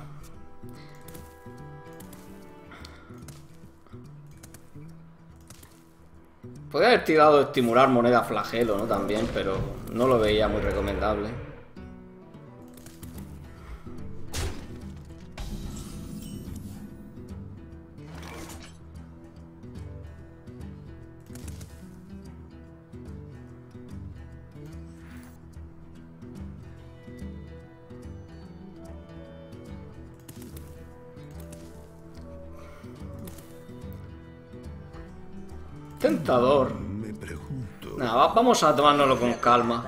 Podría haber tirado estimular moneda flagelo, ¿no? También, pero no lo veía muy recomendable. Tentador. Me pregunto. Nada, vamos a tomárnoslo con calma.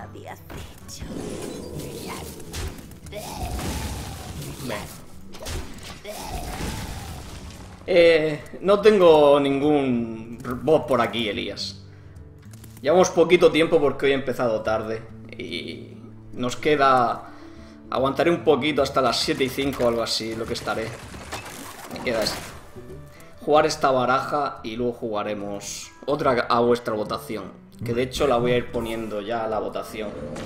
No tengo ningún bot por aquí, Elías. Llevamos poquito tiempo porque hoy he empezado tarde. Y nos queda... Aguantaré un poquito hasta las 7:05 o algo así, lo que estaré. Me queda esto. Jugar esta baraja y luego jugaremos otra a vuestra votación. Que de hecho la voy a ir poniendo ya a la votación.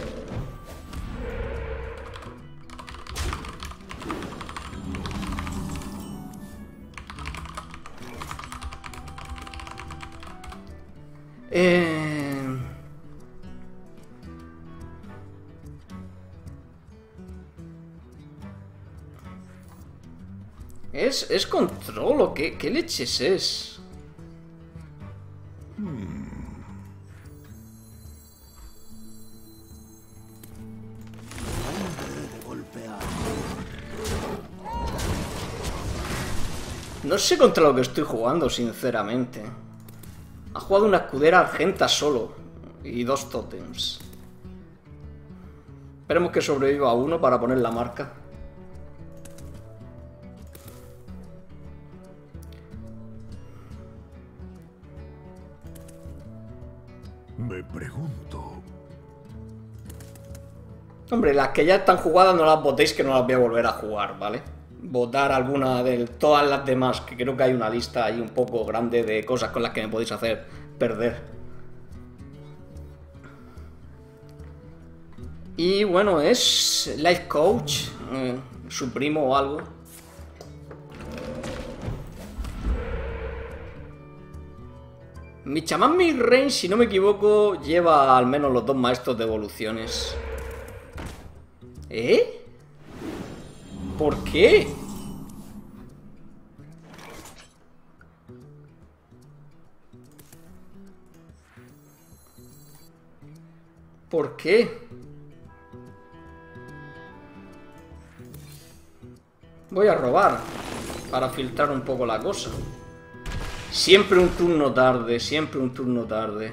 ¿Es control o qué leches es? No sé contra lo que estoy jugando, sinceramente. Ha jugado una escudera argenta solo. Y 2 tótems. Esperemos que sobreviva a uno para poner la marca. Me pregunto. Hombre, las que ya están jugadas no las votéis, que no las voy a volver a jugar, ¿vale? Votar alguna de todas las demás, que creo que hay una lista ahí un poco grande de cosas con las que me podéis hacer perder. Y bueno, es Life Coach, su primo o algo. Mi chamán Midrange, si no me equivoco, lleva al menos los 2 maestros de evoluciones. ¿Eh? ¿Por qué? ¿Por qué? Voy a robar para filtrar un poco la cosa. Siempre un turno tarde, siempre un turno tarde.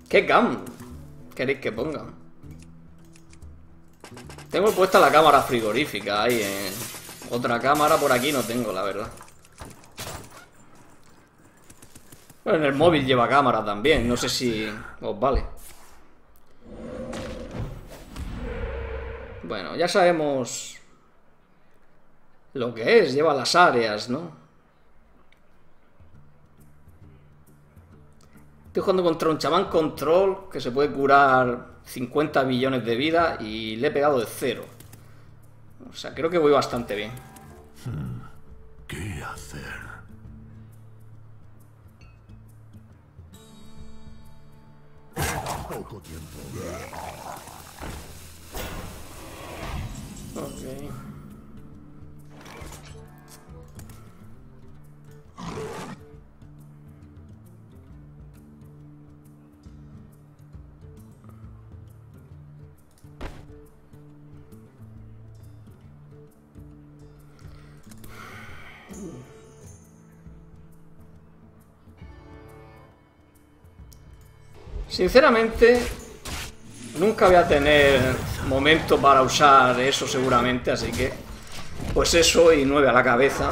¿Qué cam queréis que ponga? Tengo puesta la cámara frigorífica ahí en... Otra cámara por aquí no tengo, la verdad. Bueno, en el móvil lleva cámara también. No sé si os vale. Bueno, ya sabemos lo que es. Lleva las áreas, ¿no? Estoy jugando contra un chamán control que se puede curar 50 billones de vida y le he pegado de 0. O sea, creo que voy bastante bien. ¿Qué hacer? Poco tiempo. Ok. Sinceramente, nunca voy a tener momento para usar eso seguramente, así que... Pues eso y 9 a la cabeza.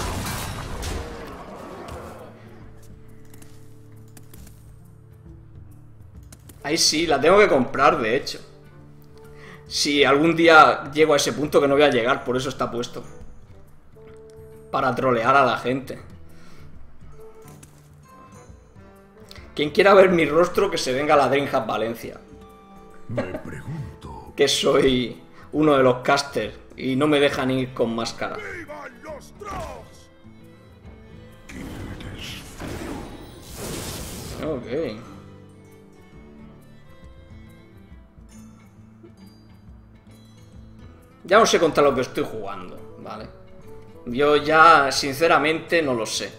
Ahí sí, la tengo que comprar, de hecho. Si algún día llego a ese punto, que no voy a llegar, por eso está puesto. Para trolear a la gente. Quien quiera ver mi rostro, que se venga a la Dreamhack Valencia. Me pregunto. Que soy uno de los casters y no me dejan ir con máscara. ¡Vivan los Trolls! Ok. Ya no sé contra lo que estoy jugando, ¿vale? Yo ya, sinceramente, no lo sé.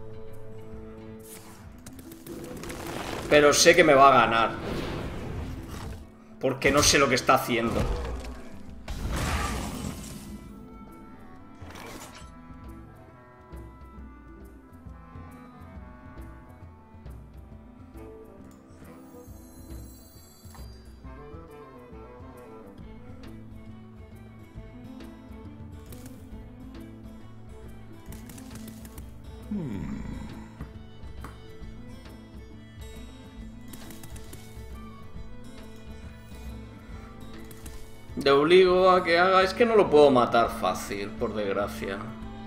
Pero sé que me va a ganar. Porque no sé lo que está haciendo. Le obligo a que haga... Es que no lo puedo matar fácil, por desgracia.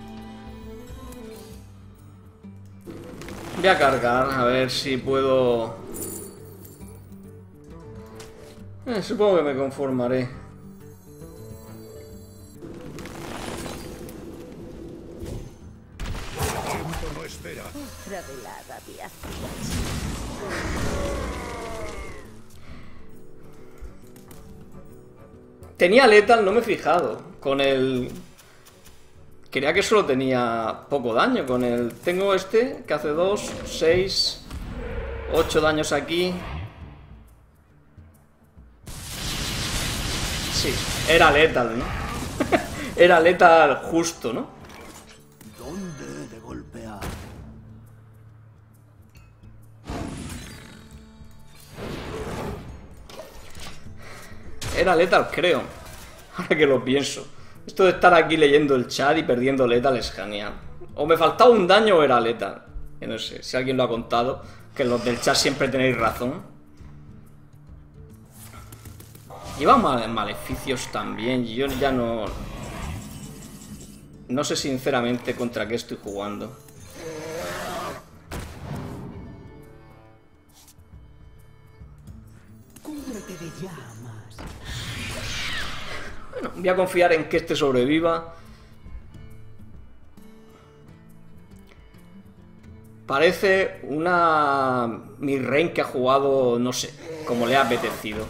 Voy a cargar, a ver si puedo... supongo que me conformaré. Tiempo no espera. Revelada aviación. Tenía Lethal, no me he fijado. Con el... Creía que solo tenía poco daño. Con el... Tengo este, que hace 2, 6, 8 daños aquí. Sí, era Lethal, ¿no? Era Lethal justo, ¿no? ¿Dónde he de golpear? Era Lethal, creo. Ahora que lo pienso. Esto de estar aquí leyendo el chat y perdiendo Lethal es genial. O me faltaba un daño o era Lethal. Que no sé, si alguien lo ha contado. Que los del chat siempre tenéis razón. Lleva maleficios también. Yo ya no... No sé sinceramente contra qué estoy jugando. Cúbrete de llamas. Bueno, voy a confiar en que este sobreviva. Parece una midrange que ha jugado, no sé, como le ha apetecido.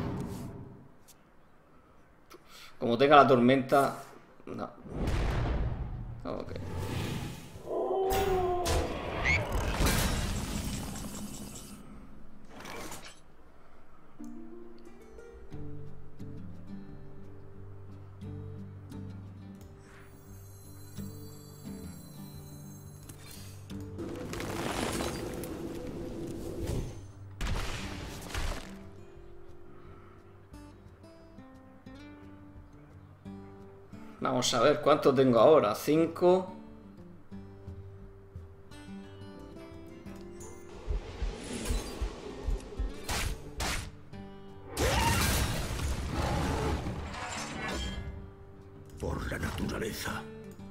Como tenga la tormenta... No. Ok. Vamos a ver, ¿cuánto tengo ahora? 5. Por la naturaleza.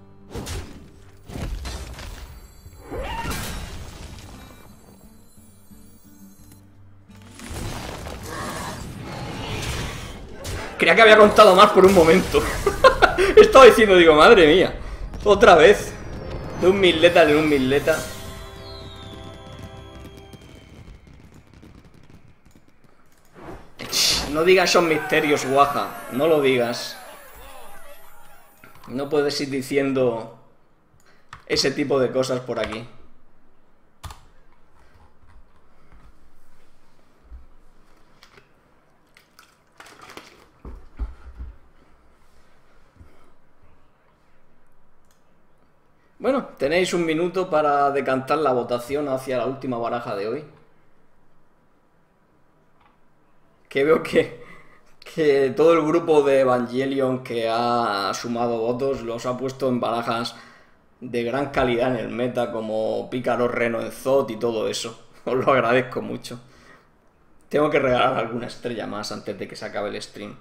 Creía que había contado más por un momento. Estaba diciendo, digo, madre mía. Otra vez. De un misleta, de un misleta. No digas esos misterios, guaja. No lo digas. No puedes ir diciendo ese tipo de cosas por aquí. Bueno, tenéis un minuto para decantar la votación hacia la última baraja de hoy. Que veo que todo el grupo de Evangelion que ha sumado votos los ha puesto en barajas de gran calidad en el meta, como Pícaro Reno en Zot y todo eso. Os lo agradezco mucho. Tengo que regalar alguna estrella más antes de que se acabe el stream.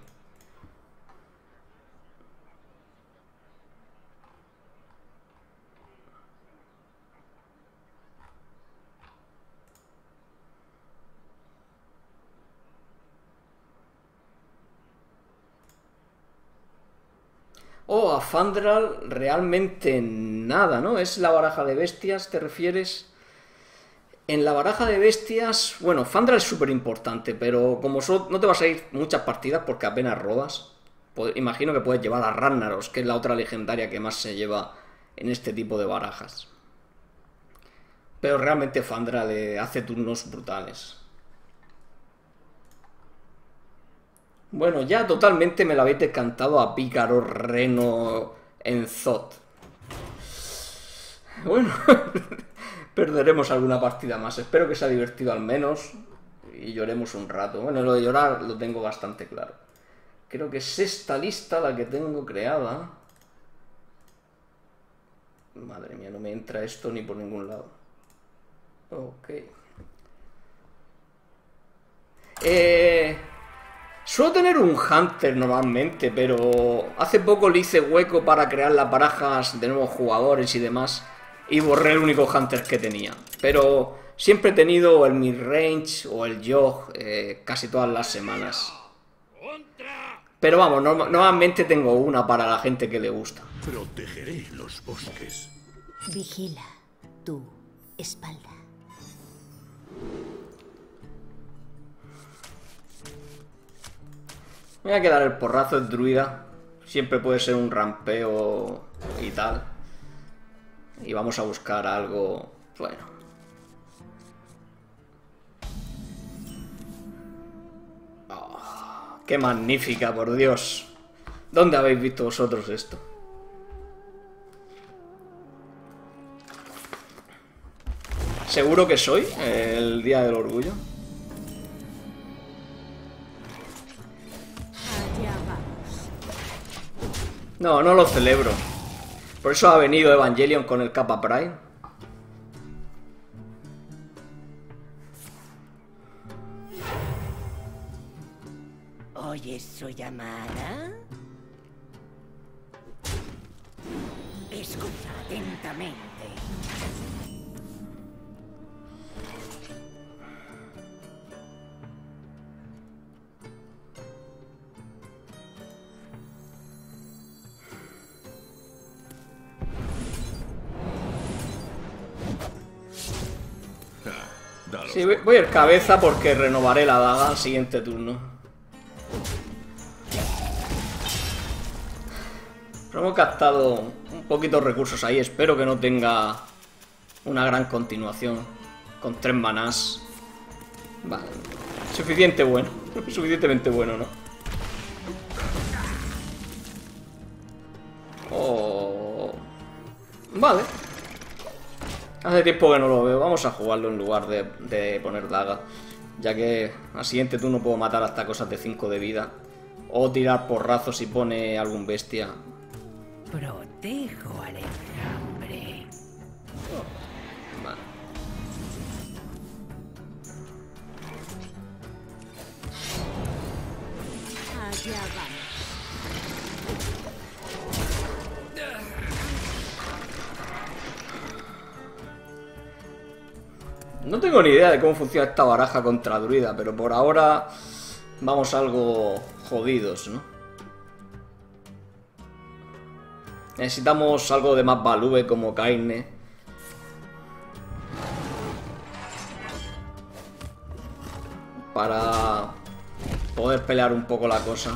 Oh, a Fandral realmente nada, ¿no? Es la baraja de bestias, ¿te refieres? En la baraja de bestias, bueno, Fandral es súper importante, pero como no te vas a ir muchas partidas porque apenas robas, imagino que puedes llevar a Ragnaros, que es la otra legendaria que más se lleva en este tipo de barajas. Pero realmente Fandral hace turnos brutales. Bueno, ya totalmente me lo habéis descantado a Pícaro Reno en Zot. Bueno, perderemos alguna partida más. Espero que sea divertido al menos y lloremos un rato. Bueno, lo de llorar lo tengo bastante claro. Creo que es esta lista la que tengo creada. Madre mía, no me entra esto ni por ningún lado. Ok. Suelo tener un Hunter normalmente, pero hace poco le hice hueco para crear las barajas de nuevos jugadores y demás, y borré el único Hunter que tenía. Pero siempre he tenido el midrange o el Yogg casi todas las semanas. Pero vamos, normalmente tengo una para la gente que le gusta. Protegeré los bosques. Vigila tu espalda. Me voy a quedar el porrazo del druida. Siempre puede ser un rampeo y tal. Y vamos a buscar algo... Bueno. Oh, ¡qué magnífica, por Dios! ¿Dónde habéis visto vosotros esto? ¿Seguro que soy el Día del Orgullo? No, no lo celebro. Por eso ha venido Evangelion con el Kappa Prime. ¿Oyes su llamada? Escucha atentamente. Sí, voy a ir cabeza porque renovaré la daga al siguiente turno. Pero hemos gastado un poquito de recursos ahí. Espero que no tenga una gran continuación. Con 3 manás. Vale. Suficiente bueno. Suficientemente bueno, ¿no? Oh. Vale. Hace tiempo que no lo veo. Vamos a jugarlo en lugar de poner daga. Ya que al siguiente turno puedo matar hasta cosas de 5 de vida. O tirar porrazos si pone algún bestia. Protejo al enjambre. Vale. Allá vamos. No tengo ni idea de cómo funciona esta baraja contra druida, pero por ahora vamos algo jodidos, ¿no? Necesitamos algo de más value como Kaine. Para poder pelear un poco la cosa.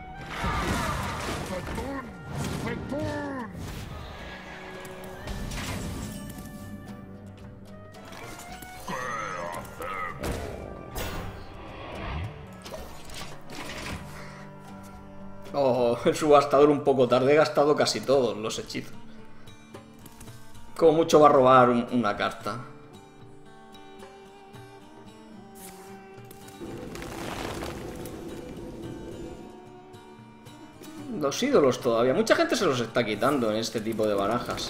Oh, el subastador un poco tarde. He gastado casi todos los hechizos. Como mucho va a robar una carta. Los ídolos todavía. Mucha gente se los está quitando en este tipo de barajas.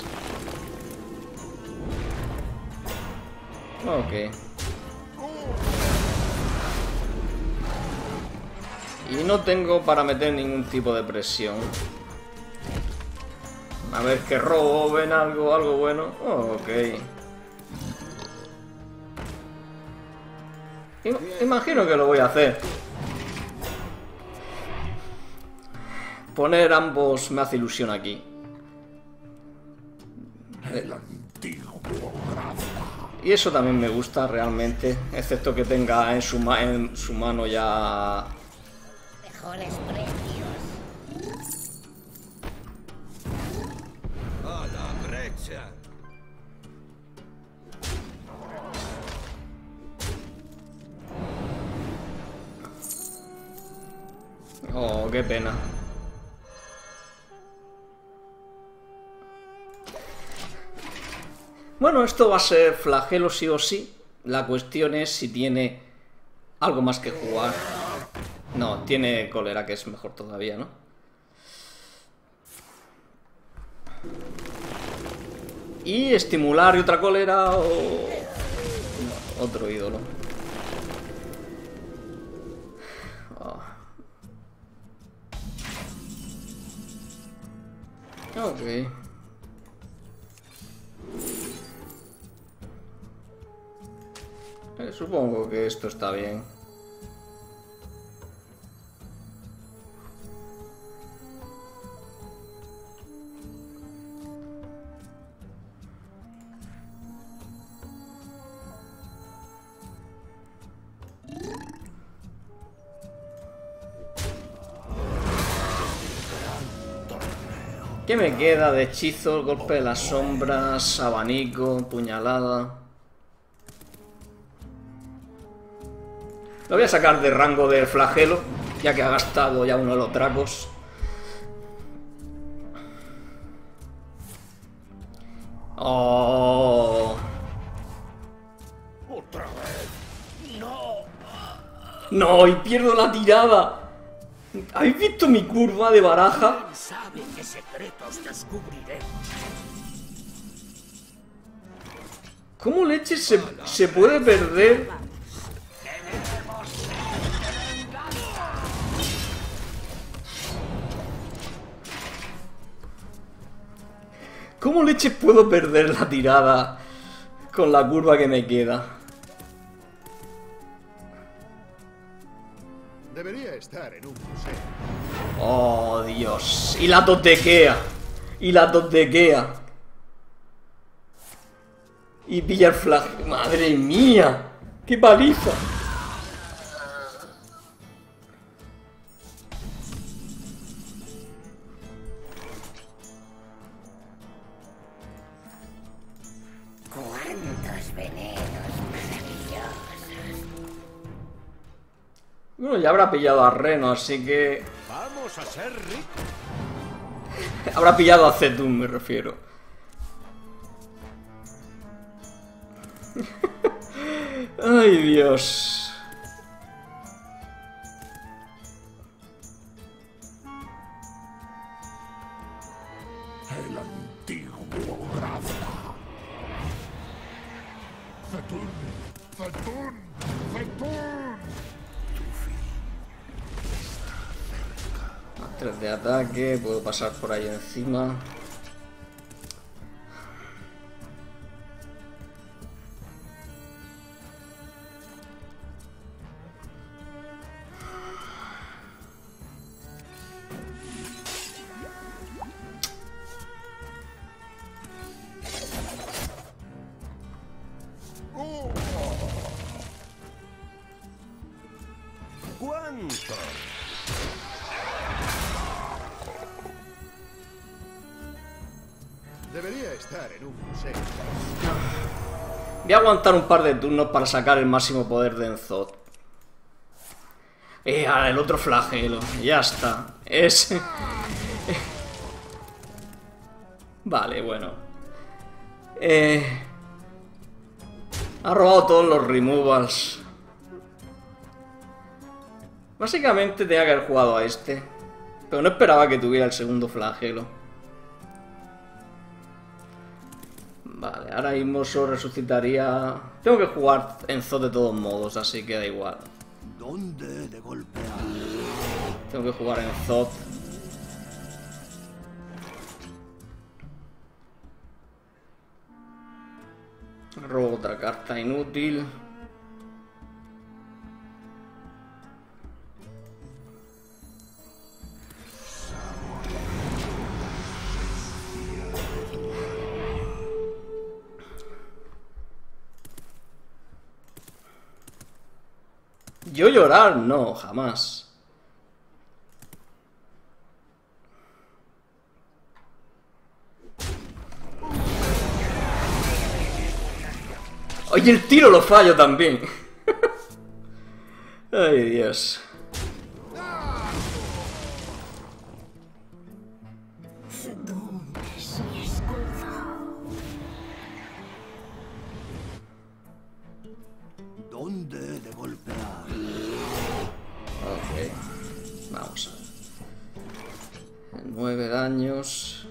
Ok. Y no tengo para meter ningún tipo de presión. A ver qué robo, ven algo bueno. Ok. Imagino que lo voy a hacer. Poner ambos me hace ilusión aquí. Y eso también me gusta realmente. Excepto que tenga en su mano ya... Mejores precios. A la brecha. Oh, qué pena. Bueno, esto va a ser flagelo sí o sí. La cuestión es si tiene algo más que jugar. No, tiene cólera, que es mejor todavía, ¿no? Y estimular y otra cólera o... no, otro ídolo. Oh. Ok. Supongo que esto está bien. ¿Qué me queda de hechizo? Golpe de las sombras, abanico, puñalada. Lo voy a sacar de rango de flagelo, ya que ha gastado ya uno de los dracos. Oh. Otra vez. No. No, y pierdo la tirada. ¿Habéis visto mi curva de baraja? ¿Quién sabe qué secretos descubriremos? ¿Cómo leche se puede perder? ¿Cómo leche puedo perder la tirada con la curva que me queda? Debería estar en un museo. Oh, Dios. Y la totequea. Y la totequea. Y pilla el flag. ¡Madre mía! ¡Qué paliza! Cuántos venenos maravillosos. Bueno, ya habrá pillado a Reno, así que... Vamos a ser ricos. Habrá pillado a Zetun, me refiero. Ay, Dios. ¡Zetún! ¡Zetún! 3 de ataque, puedo pasar por ahí encima. ¿Cuánto? Debería estar en un museo. Voy a aguantar un par de turnos para sacar el máximo poder de Enzod. Ahora el otro flagelo. Ya está. Vale, bueno. Ha robado todos los removals. Básicamente tenía que haber jugado a este. Pero no esperaba que tuviera el segundo flagelo. Vale, ahora mismo solo resucitaría... Tengo que jugar Enzod de todos modos, así que da igual. ¿Dónde de golpear? Tengo que jugar Enzod. Robo otra carta inútil. Yo llorar, no, jamás. Oye, el tiro lo fallo también. Ay, Dios. ¿Dónde de golpear? Ok. Vamos a ver. 9 daños.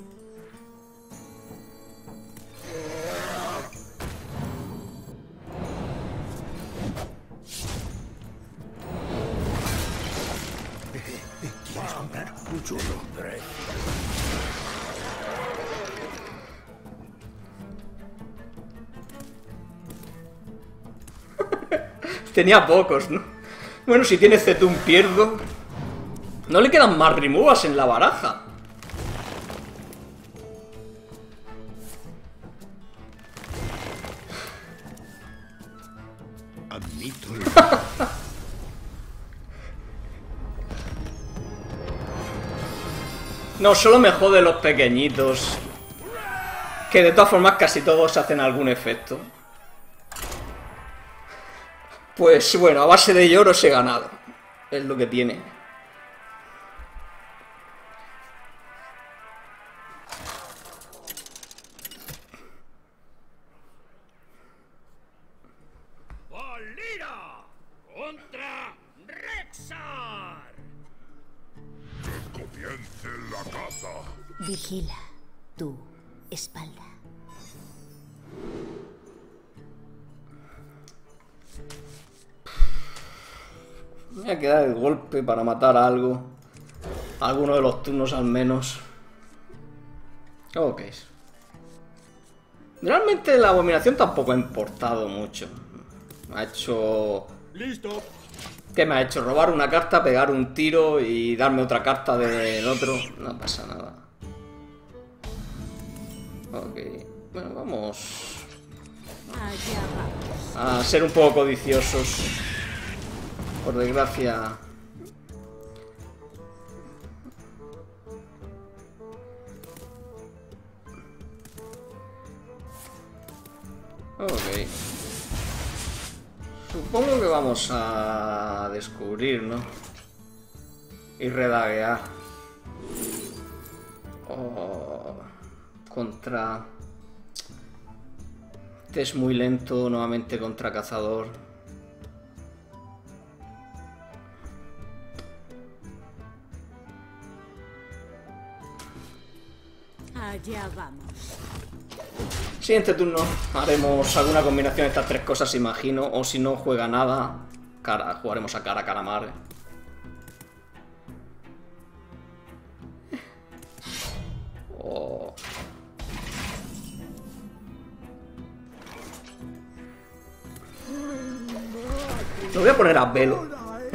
¿Quieres comprar? Un churro. Tenía pocos, ¿no? Bueno, si tiene Zetún pierdo. No le quedan más removals en la baraja. Admito el... No, solo me jode los pequeñitos. Que de todas formas casi todos hacen algún efecto. Pues bueno, a base de lloros he ganado. Es lo que tiene. ¡Valira! ¡Contra Rexar! ¡Que comience la caza! Vigila tu espalda. Me voy a quedar el golpe para matar a algo. Alguno de los turnos al menos. Ok. Realmente la abominación tampoco ha importado mucho. Me ha hecho... ¡Listo! ¿Qué me ha hecho? Robar una carta, pegar un tiro y darme otra carta del otro. No pasa nada. Ok. Bueno, vamos a ser un poco codiciosos. Por desgracia. Ok. Supongo que vamos a descubrir, ¿no? Y redaguear. Oh, contra... Este es muy lento, nuevamente contra cazador. Allá vamos. Siguiente turno haremos alguna combinación de estas tres cosas, imagino. O si no juega nada, jugaremos a cara calamar. Oh. Lo voy a poner a Velo.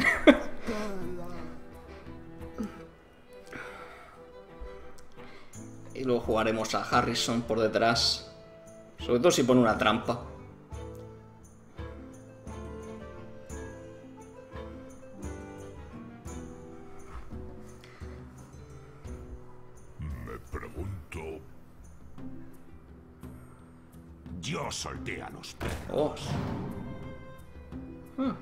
Y luego jugaremos a Harrison por detrás. Sobre todo si pone una trampa. Me pregunto... Yo solté a los perros. Oh.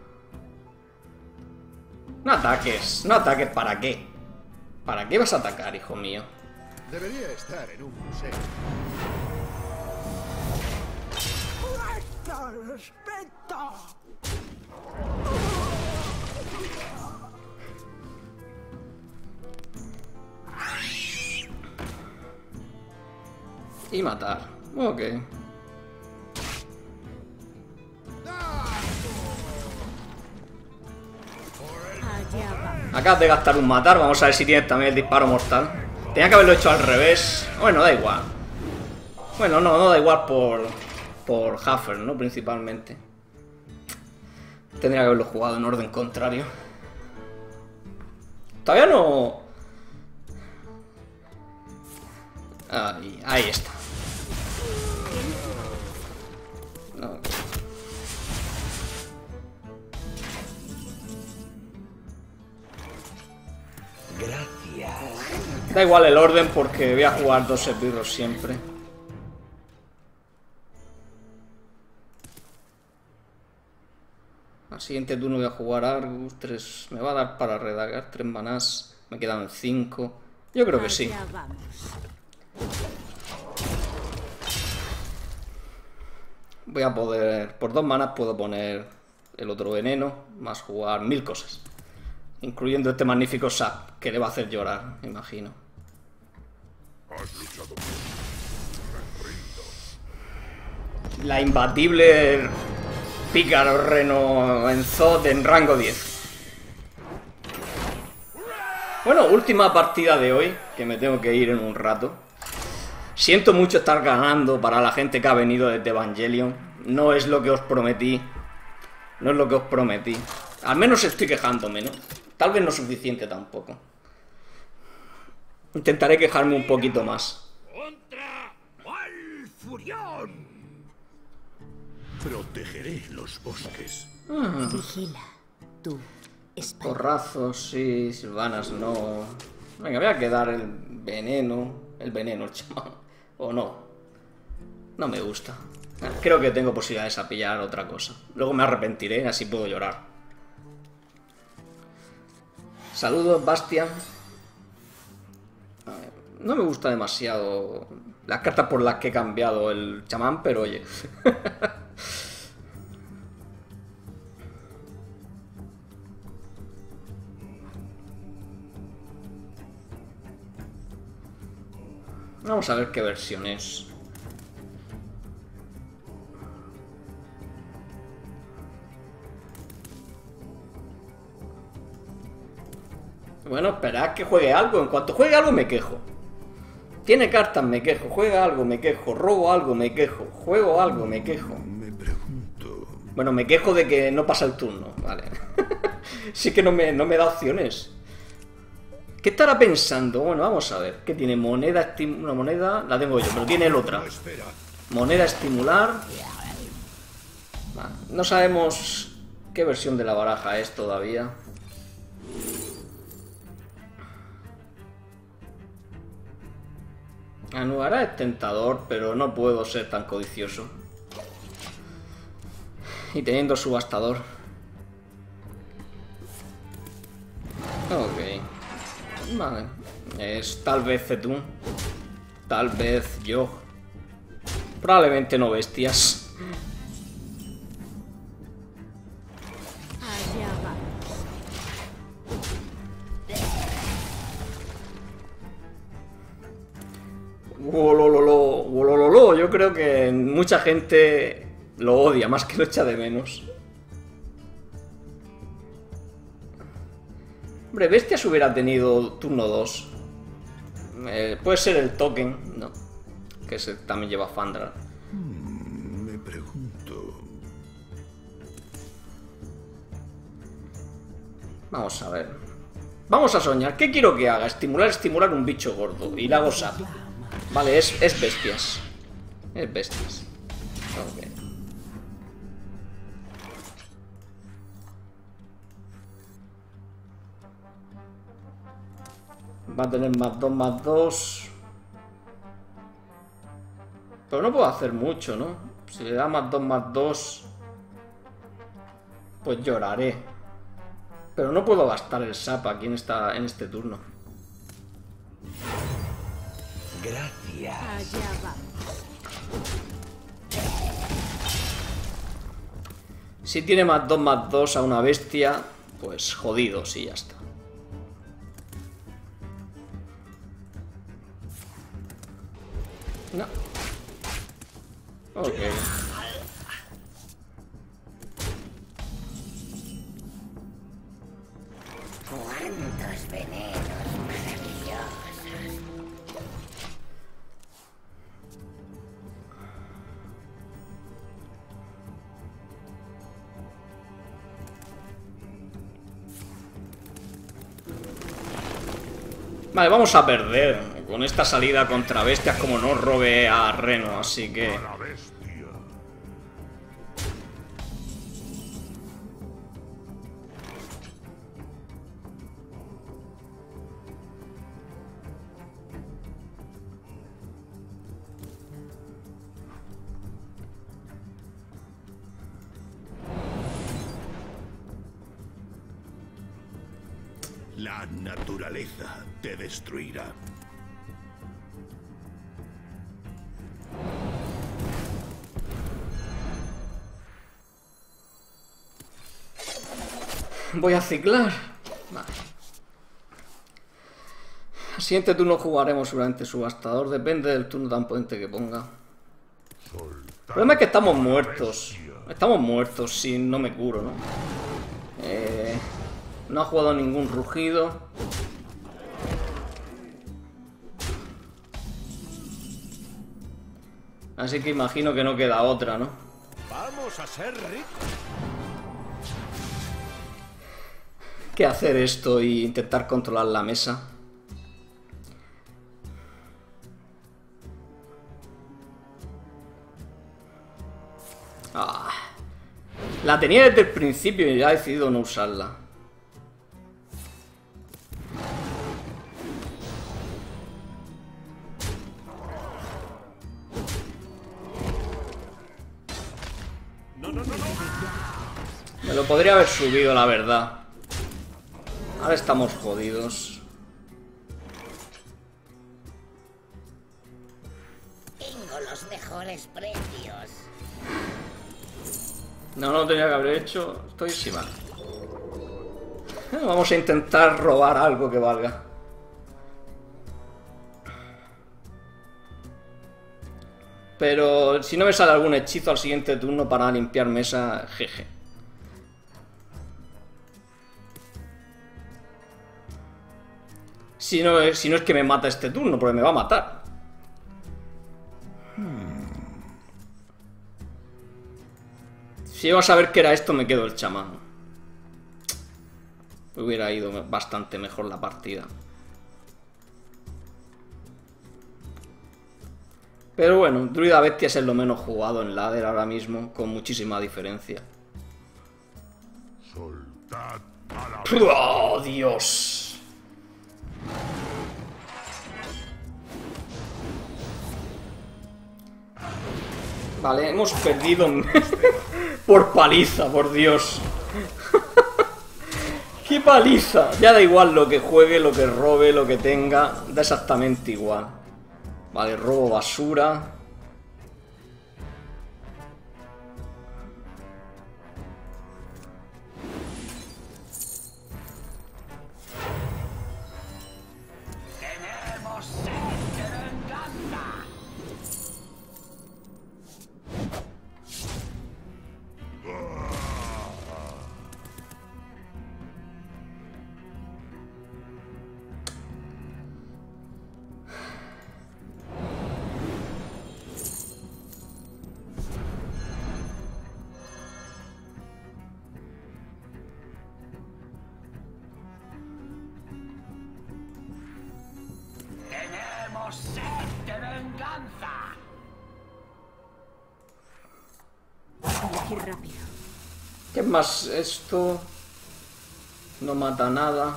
No ataques. No ataques, ¿para qué? ¿Para qué vas a atacar, hijo mío? Debería estar en un museo. Y matar. Ok. Acabas de gastar un matar. Vamos a ver si tienes también el disparo mortal. Tenía que haberlo hecho al revés. Bueno, da igual. Bueno, no da igual por Huffer, ¿no? Principalmente. Tendría que haberlo jugado en orden contrario. Todavía no... Ahí está. No. Gracias. Da igual el orden porque voy a jugar dos servidores siempre. Al siguiente turno voy a jugar Argus. 3. Me va a dar para redagar 3 manás. Me quedan 5. Yo creo que sí. Voy a poder... Por 2 manas puedo poner el otro veneno. Más jugar 1000 cosas. Incluyendo este magnífico sap. Que le va a hacer llorar, me imagino. Has luchado bien. La imbatible Pícaro Reno en Zod en rango 10. Bueno, última partida de hoy, que me tengo que ir en un rato. Siento mucho estar ganando para la gente que ha venido desde Evangelion. No es lo que os prometí. No es lo que os prometí. Al menos estoy quejándome, ¿no? Tal vez no suficiente tampoco. Intentaré quejarme un poquito más. ¡Contra al Furión! Protegeré los bosques. Vigila tu espalda. Porrazos, sí, Silvanas, no. Venga, voy a quedar el veneno. El veneno, el chamán. O no. No me gusta. Creo que tengo posibilidades a pillar otra cosa. Luego me arrepentiré, así puedo llorar. Saludos, Bastian. No me gusta demasiado las cartas por las que he cambiado el chamán, pero oye. Vamos a ver qué versión es. Bueno, esperad que juegue algo. En cuanto juegue algo me quejo. Tiene cartas, me quejo. Juega algo, me quejo. Robo algo, me quejo. Juego algo, me quejo. Me pregunto... Bueno, me quejo de que no pasa el turno. Vale. Sí que no me da opciones. ¿Qué estará pensando? Bueno, vamos a ver. ¿Qué tiene? Moneda, una moneda. La tengo yo, pero tiene el otra. Espera. Moneda estimular. Vale. No sabemos qué versión de la baraja es todavía. Anuará es tentador, pero no puedo ser tan codicioso. Y teniendo subastador. Ok. Vale. Es tal vez Zetun. Tal vez yo. Probablemente no bestias. Allá vamos. Wolololo. Yo creo que mucha gente lo odia más que lo echa de menos. Hombre, Bestias hubiera tenido turno 2. Puede ser el token, no. Que ese también lleva Fandral. Me pregunto... Vamos a ver. Vamos a soñar. ¿Qué quiero que haga? Estimular un bicho gordo. Y le hago sap. Vale, es Bestias. Es Bestias. Ok. Va a tener +2/+2. Pero no puedo hacer mucho, ¿no? Si le da +2/+2, pues lloraré. Pero no puedo gastar el sap aquí en este turno. Gracias. Allá va. Si tiene +2/+2 a una bestia, pues jodidos y ya está. No. Ok. ¿Cuántos venenos maravillosos? Vale, vamos a perder. Con esta salida contra bestias como no robe a Reno, así que... A la bestia. La naturaleza te destruirá. Voy a ciclar. Vale. Al siguiente turno jugaremos seguramente subastador. Depende del turno tan potente que ponga. El problema es que estamos muertos. Estamos muertos si no me curo, ¿no? No ha jugado ningún rugido. Así que imagino que no queda otra, ¿no? Vamos a ser ricos. ¿Qué hacer esto e intentar controlar la mesa? La tenía desde el principio y ya he decidido no usarla. Me lo podría haber subido, la verdad. Ahora estamos jodidos. Tengo los mejores precios. No lo tenía que haber hecho. Estoy encima. Vamos a intentar robar algo que valga. Pero si no me sale algún hechizo al siguiente turno para limpiar mesa, jeje. Si no es que me mata este turno, porque me va a matar. Si llego a saber que era esto, me quedo el chamán. Hubiera ido bastante mejor la partida. Pero bueno, Druida Bestia es lo menos jugado en ladder ahora mismo, con muchísima diferencia. Soltad a la bestia. ¡Oh, Dios! Vale, hemos perdido por paliza, por Dios. ¡Qué paliza! Ya da igual lo que juegue, lo que robe, lo que tenga. Da exactamente igual. Vale, robo basura. Tenemos sed de venganza. Y rápido. ¿Qué más? Esto no mata nada.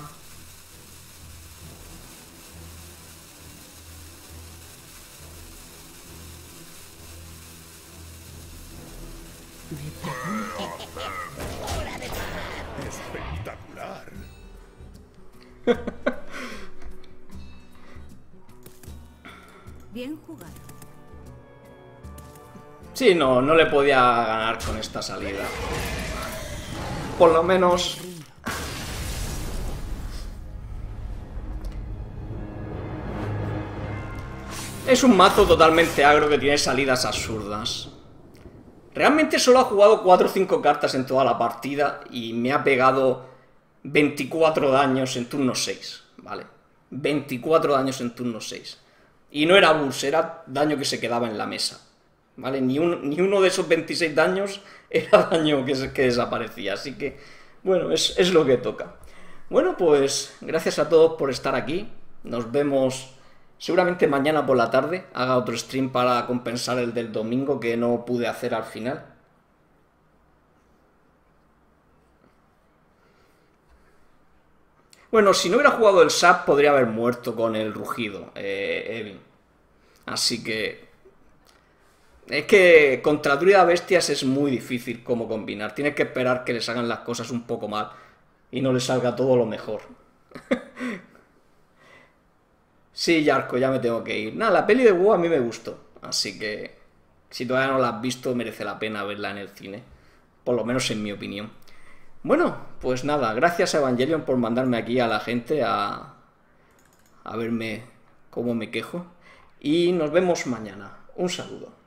Espectacular. Bien jugado. Sí, no le podía ganar con esta salida. Por lo menos... Es un mazo totalmente agro que tiene salidas absurdas. Realmente solo ha jugado 4 o 5 cartas en toda la partida y me ha pegado 24 daños en turno 6, ¿vale? 24 daños en turno 6. Y no era burst, era daño que se quedaba en la mesa, ¿vale? Ni uno de esos 26 daños era daño que desaparecía, así que, bueno, es lo que toca. Bueno, pues gracias a todos por estar aquí. Nos vemos seguramente mañana por la tarde. Haga otro stream para compensar el del domingo que no pude hacer al final. Bueno, si no hubiera jugado el SAP podría haber muerto con el rugido, Evin. Así que... Es que contra Druida Bestias es muy difícil cómo combinar. Tienes que esperar que les hagan las cosas un poco mal y no les salga todo lo mejor. Sí, Yarko, ya me tengo que ir. Nada, la peli de WoW a mí me gustó. Así que si todavía no la has visto merece la pena verla en el cine. Por lo menos en mi opinión. Bueno, pues nada, gracias a Evangelion por mandarme aquí a la gente a verme cómo me quejo. Y nos vemos mañana. Un saludo.